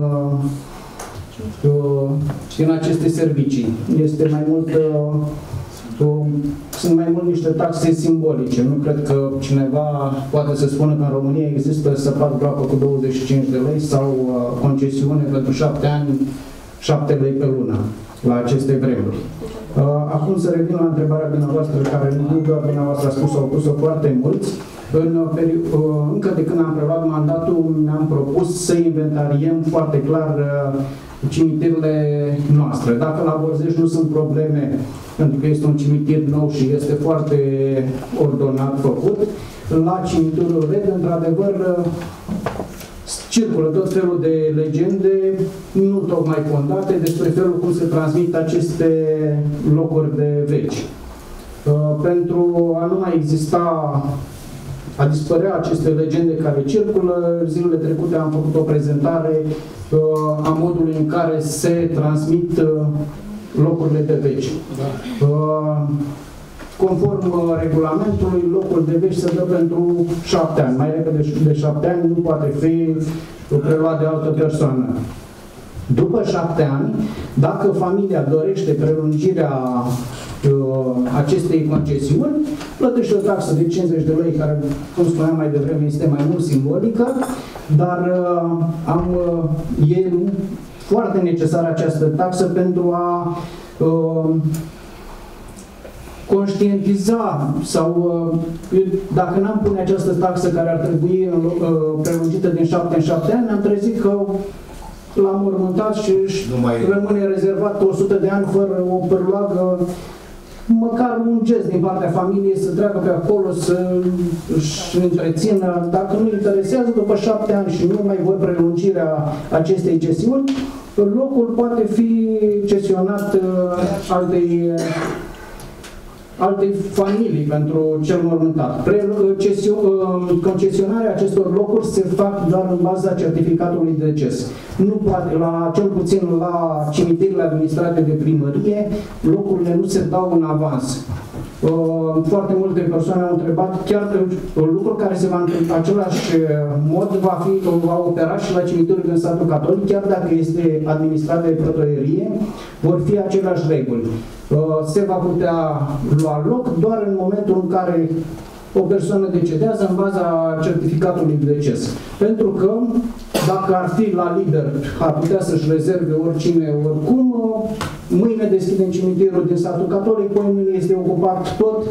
din aceste servicii. Este mai mult, sunt mai mult niște taxe simbolice. Nu cred că cineva poate să spună că în România există săpat groapă cu douăzeci și cinci de lei sau concesiune pentru șapte ani, șapte lei pe lună la aceste vremuri. Acum să revin la întrebarea dumneavoastră, care nu doar dumneavoastră a spus, au pus-o foarte mulți. În, încă de când am preluat mandatul, mi-am propus să inventariem foarte clar cimitirile noastre. Dacă la Borzești nu sunt probleme, pentru că este un cimitir nou și este foarte ordonat făcut, la cimitirul Red, într-adevăr, circulă tot felul de legende, nu tocmai fondate, despre felul cum se transmit aceste locuri de veci. Pentru a nu mai exista, a dispărea aceste legende care circulă, zilele trecute am făcut o prezentare a modului în care se transmit locurile de veci. Da. Conform regulamentului, locul de veci se dă pentru șapte ani. Mai repede de șapte ani nu poate fi preluat de altă persoană. După șapte ani, dacă familia dorește prelungirea uh, acestei concesiuni, plătește o taxă de cincizeci de lei, care, cum spuneam mai devreme, este mai mult simbolică, dar uh, am, uh, e foarte necesară această taxă pentru a uh, conștientiza sau uh, dacă n-am pune această taxă care ar trebui uh, prelungită din șapte în șapte ani, am trezit că l-am mormântat și mai... rămâne rezervat o sută de ani fără o pârloagă, măcar un gest din partea familiei să treacă pe acolo, să își întrețină. Dacă nu interesează, după șapte ani și nu mai vor prelungirea acestei cesiuni, locul poate fi cesionat uh, altei alte familii pentru cel mormântat. Concesionarea acestor locuri se fac doar în baza certificatului de deces. Nu poate, la, cel puțin la cimitirile administrate de primărie, locurile nu se dau în avans. Foarte multe persoane au întrebat, chiar un lucru care se va întâmpla, același mod va, fi, va opera și la cimitirul din statul catolic, chiar dacă este administrat de protoierie, vor fi aceleași reguli. Se va putea lua loc doar în momentul în care o persoană decedează în baza certificatului de deces. Pentru că dacă ar fi la liber, ar putea să-și rezerve oricine, oricum, mâine deschidem cimitirul din statul catolic, mâine este ocupat tot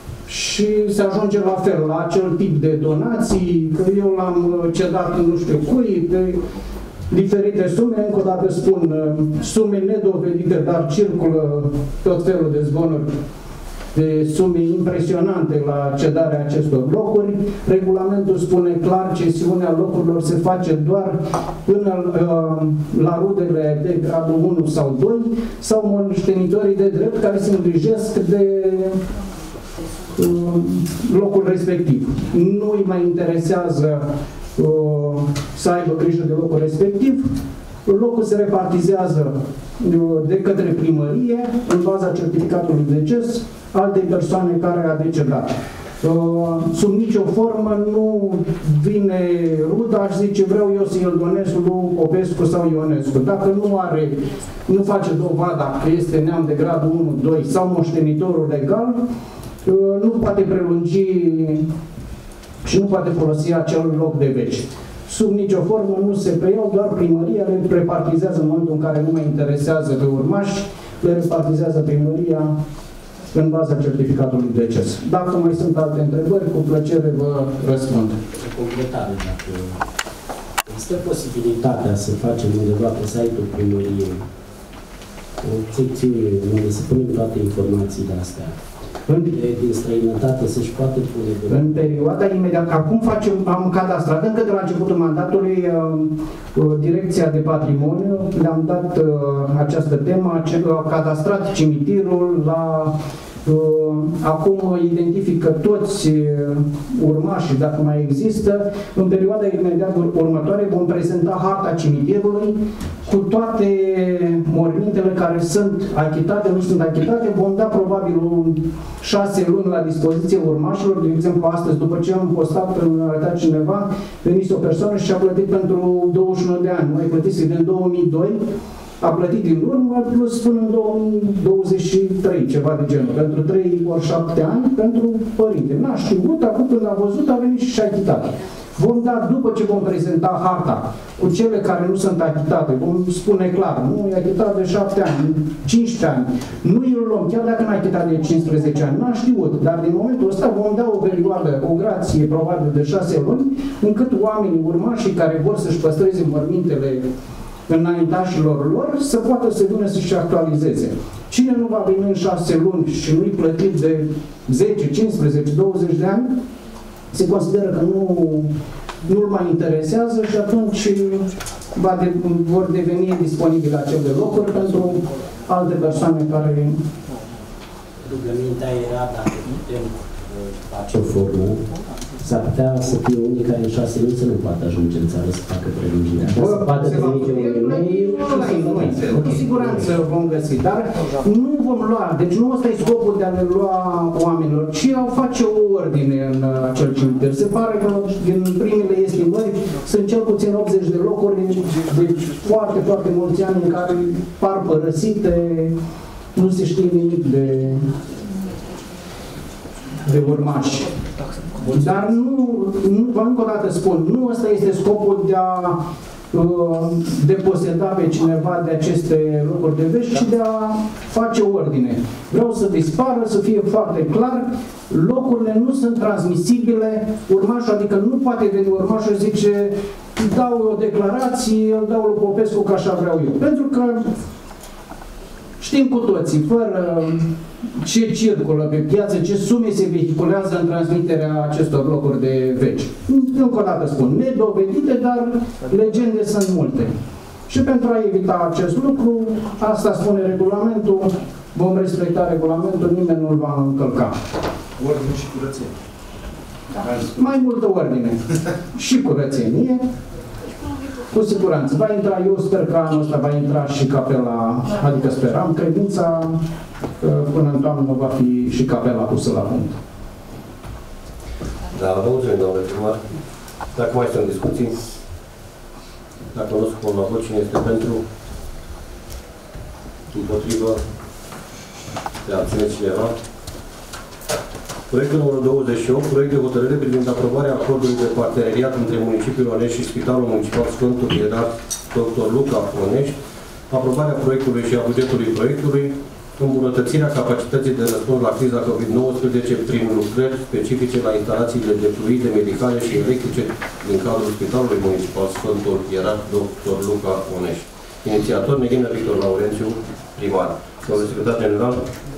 și se ajunge la fel, la acel tip de donații, că eu l-am cedat nu știu cui, pe diferite sume, încă o dată spun, sume nedovedite, dar circulă tot felul de zvonuri de sume impresionante la cedarea acestor locuri. Regulamentul spune clar, cesiunea locurilor se face doar până uh, la rudele de gradul unu sau doi sau moștenitorii de drept care se îngrijesc de uh, locul respectiv. Nu îi mai interesează uh, să aibă grijă de locul respectiv. Locul se repartizează de către primărie în baza certificatului de deces altei persoane care a decedat. Sub nicio formă nu vine ruda și zice vreau eu să-i donez lui Popescu sau Ionescu. Dacă nu are, nu face dovada că este neam de gradul unu doi sau moștenitorul legal, nu poate prelungi și nu poate folosi acel loc de veci. Sub nicio formă nu se preiau, doar primăria le repartizează în momentul în care nu mai interesează pe urmași, le repartizează primăria în baza certificatului de deces. Dacă mai sunt alte întrebări, cu plăcere vă răspund. O completare, dacă există posibilitatea să facem undeva pe site-ul primăriei o secțiune unde să punem toate informațiile astea. Din străinătate să-și poate pune de... În perioada imediat, acum facem, am cadastrat, încă de la începutul mandatului, Direcția de Patrimoniu, le-am dat această temă, au cadastrat cimitirul, la, acum identifică toți urmașii, dacă mai există. În perioada imediat următoare vom prezenta harta cimitirului cu toate mormintele care sunt achitate, nu sunt achitate. Vom da probabil un șase luni la dispoziție urmașilor. De exemplu, astăzi, după ce am postat, mi-a arătat cineva, venise o persoană și a plătit pentru douăzeci și unu de ani. Noi plătise din două mii doi, a plătit din urmă, plus până în două mii douăzeci și trei, ceva de genul, pentru trei ori șapte ani, pentru părinte. N-a știut, acum când a văzut, a venit și și-a achitat. Vom da, după ce vom prezenta harta cu cele care nu sunt achitate, vom spune clar, nu e achitat de șapte ani, cincisprezece ani, nu îl luăm, chiar dacă n-a achitat de cincisprezece ani, n-a știut, dar din momentul ăsta vom da o perioadă, o grație probabil de șase luni, încât oamenii urmașii care vor să-și păstreze mormintele înaintașilor lor, să poată să vină să-și actualizeze. Cine nu va veni în șase luni și nu-i plătit de zece, cincisprezece, douăzeci de ani, se consideră că nu, nu-l mai interesează și atunci va de, vor deveni disponibile acele locuri pentru alte persoane care... Rugămintea era dacă putem face o formă, s-ar putea să fie unii care în șase luni să nu poată ajunge în țară să facă prelungirea. Să poată trimite un e-mail Cu siguranță vom găsi, dar nu vom lua, deci nu ăsta e scopul de a le lua oamenilor, ci au face o ordine în acel cimitir. Se pare că din primele estimări sunt cel puțin optzeci de locuri de foarte, foarte mulți ani în care par părăsite, nu se știe nimic de, de urmași. Dar nu, nu, încă o dată spun, nu ăsta este scopul de a uh, deposeda pe cineva de aceste locuri de vești, ci de a face ordine. Vreau să dispară, să fie foarte clar, locurile nu sunt transmisibile, urmașul, adică nu poate veni urmașul și zice dau o declarație, îl dau lui Popescu că așa vreau eu. Pentru că știm cu toții, fără ce circulă pe piață, ce sume se vehiculează în transmiterea acestor locuri de veci. Încă o dată spun, nedovedite, dar legende sunt multe. Și pentru a evita acest lucru, asta spune regulamentul, vom respecta regulamentul, nimeni nu-l va încălca. Ordine și curățenie. Mai multă ordine și curățenie. Cu siguranță. Va intra, eu sper că anul ăsta va intra și capela, adică speram, credința că până în toamnă va fi și capela pusă la punct. Da, vă mulțumim, domnule primar. Dacă mai sunt discuții, dacă nu spun la vot, cine este pentru, împotrivă, se abține cineva. Proiectul numărul douăzeci și opt, proiect de hotărâre privind aprobarea acordului de parteneriat între municipiul Onești și Spitalul Municipal Sfântul Ierar doctor Luca Onești, aprobarea proiectului și a bugetului proiectului, îmbunătățirea capacității de răspuns la criza COVID nouăsprezece prin lucrări specifice la instalațiile de fluide medicale și electrice din cadrul Spitalului Municipal Sfântul Ierar doctor Luca Onești. Inițiator Neghina Victor Laurențiu, primar. Domnule secretar general.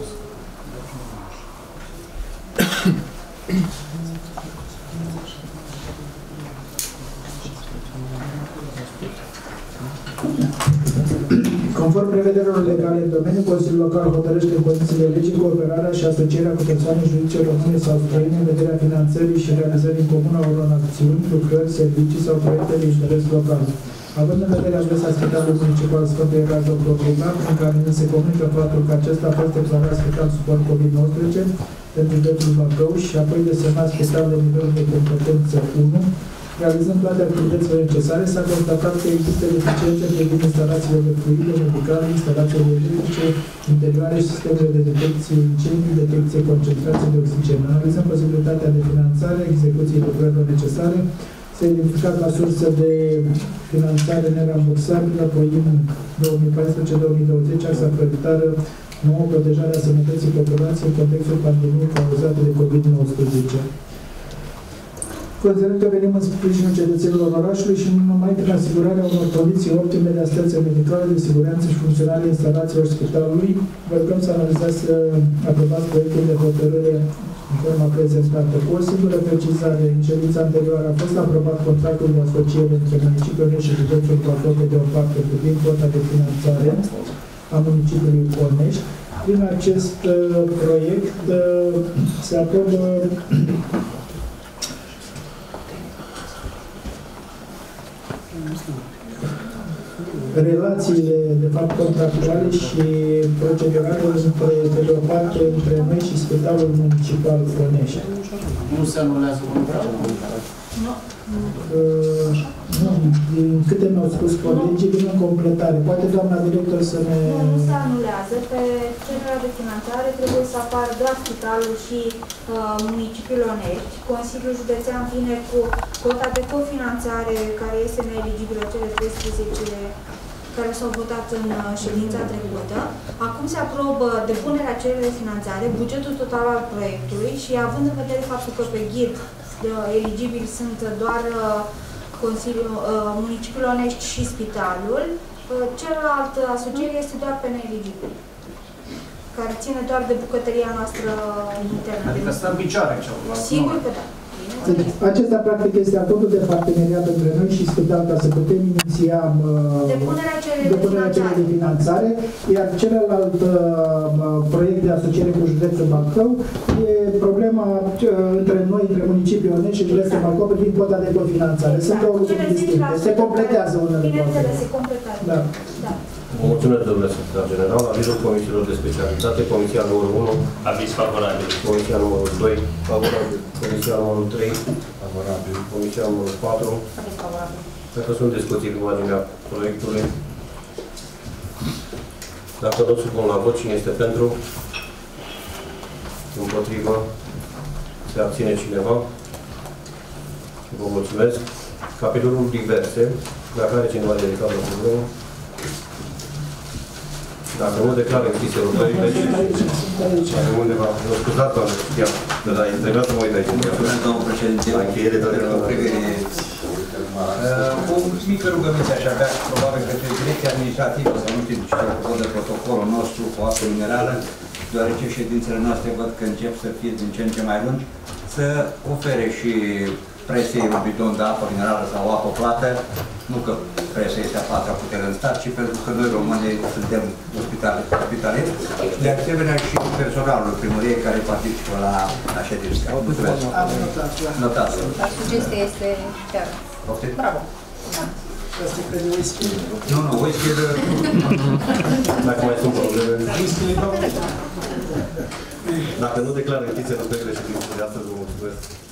Conform prevederilor legale în domeniul, Consiliul Local hotărăște în condițiile legii cooperarea și asocierea cu persoane juridice române sau străine în vederea finanțării și realizării în comun a unor acțiuni, lucrări, servicii sau proiecte de interes local. Având în vedere adresa Spitalului Municipal Sfântul Ierar doctor Luca, în care se comunică faptul că acesta a fost declarat spital suport COVID nouăsprezece pentru județul Bacău și apoi desemnat spital de nivelul de competență unu, realizând toate activitățile necesare, s-a constatat că există deficiențe privind instalațiile de fluide medicale, instalațiile electrice, interioare și sistemele de detecție incendii, detecție concentrației de oxigen. Analizăm posibilitatea de finanțare, execuției lucrărilor necesare, s-a identificat la sursă de finanțare nerambursabilă P O I M două mii paisprezece două mii douăzeci, axa prioritară nouă, protejarea sănătății populației în contextul pandemiei cauzate de COVID nouăsprezece. Considerăm că venim în sprijinul cetățenilor orașului și nu numai prin asigurarea unor condiții optime de asistență medicală, de siguranță și funcționare instalațiilor spitalului, vă rugăm să analizați, să aprobați proiectul de hotărâre în forma prezentată. Cu o singură precizare, în ședința anterioară a fost aprobat contractul de asociere între municipiul Onești și județul Bacău pe de o parte privind cota de finanțare a municipiului Onești. Prin acest uh, proiect uh, se aprobă relațiile, de fapt, contractuale și procedurale între, pe de o parte, între noi și Spitalul Municipal Onești. Nu se anulează contractul? Nu. Uh, nu, din câte mi-au spus colegii, vin în completare. Poate doamna director să ne... Nu, nu se anulează. Pe cererea de finanțare trebuie să apară doar Spitalul și uh, Municipiul Onești. Consiliul Județean vine cu cota de cofinanțare care este neeligibilă, cele treisprezece care s-au votat în ședința trecută. Acum se aprobă depunerea cererii de finanțare, bugetul total al proiectului și având în vedere faptul că pe ghid eligibili sunt doar Consiliul Municipiul Onești și Spitalul, celălalt asociere este doar pe neeligibil, care ține doar de bucătăria noastră internă. Adică stă în picioare ceva. Sigur că da. Acesta, practic, este acordul de parteneriat între noi și Spital ca să putem iniția depunerea cererii de finanțare, iar celălalt uh, proiect de asociere cu județul Bacău e problema uh, între noi, între municipiul Onești și județul Bacău privind cota de cofinanțare. Sunt două lucruri distincte. Se completează unele. Bineînțeles, se completează. Da. Da. Vă mulțumesc, domnule secretar general. Avizul comisiilor de specialitate, comisia numărul unu. Aviz favorabil. Comisia numărul doi. Favorabil. Comisia numărul trei. Favorabil. Comisia numărul patru. Aviz favorabil. Dacă sunt discuții pe marginea proiectului. Dacă nu supun la vot, cine este pentru? Împotrivă? Se abține cineva? Vă mulțumesc. Capitolul diverse. Dacă are cineva dedicat la problemă. Dacă nu declară închise rugările, deci avem undeva. Nu scuzați, doamne, știam. Dar da, trebuie să mă uit aici. Mulțumesc, domnul președinte. La încheiere, dar pentru o privire. O mică rugăminte aș avea, probabil către direcția administrativă, sau nu știu ce se ocupă de protocolul nostru cu apă minerală, deoarece ședințele noastre văd că încep să fie din ce în ce mai lungi, să ofere și presei un bidon de apă minerală sau apă plată, nu că presa este a patra putere în stat, ci pentru că noi românii suntem ospitalieri, de asemenea și personalul primăriei care participă la, la ședință. Mulțumesc. Am notat, da. Notat. Dar sugestia este chiar. Bravo. Asta e de whisky. Nu, nu, whisky de... Dacă mai sunt probleme. Dacă nu declară închise rugările și din de astăzi, vă mulțumesc.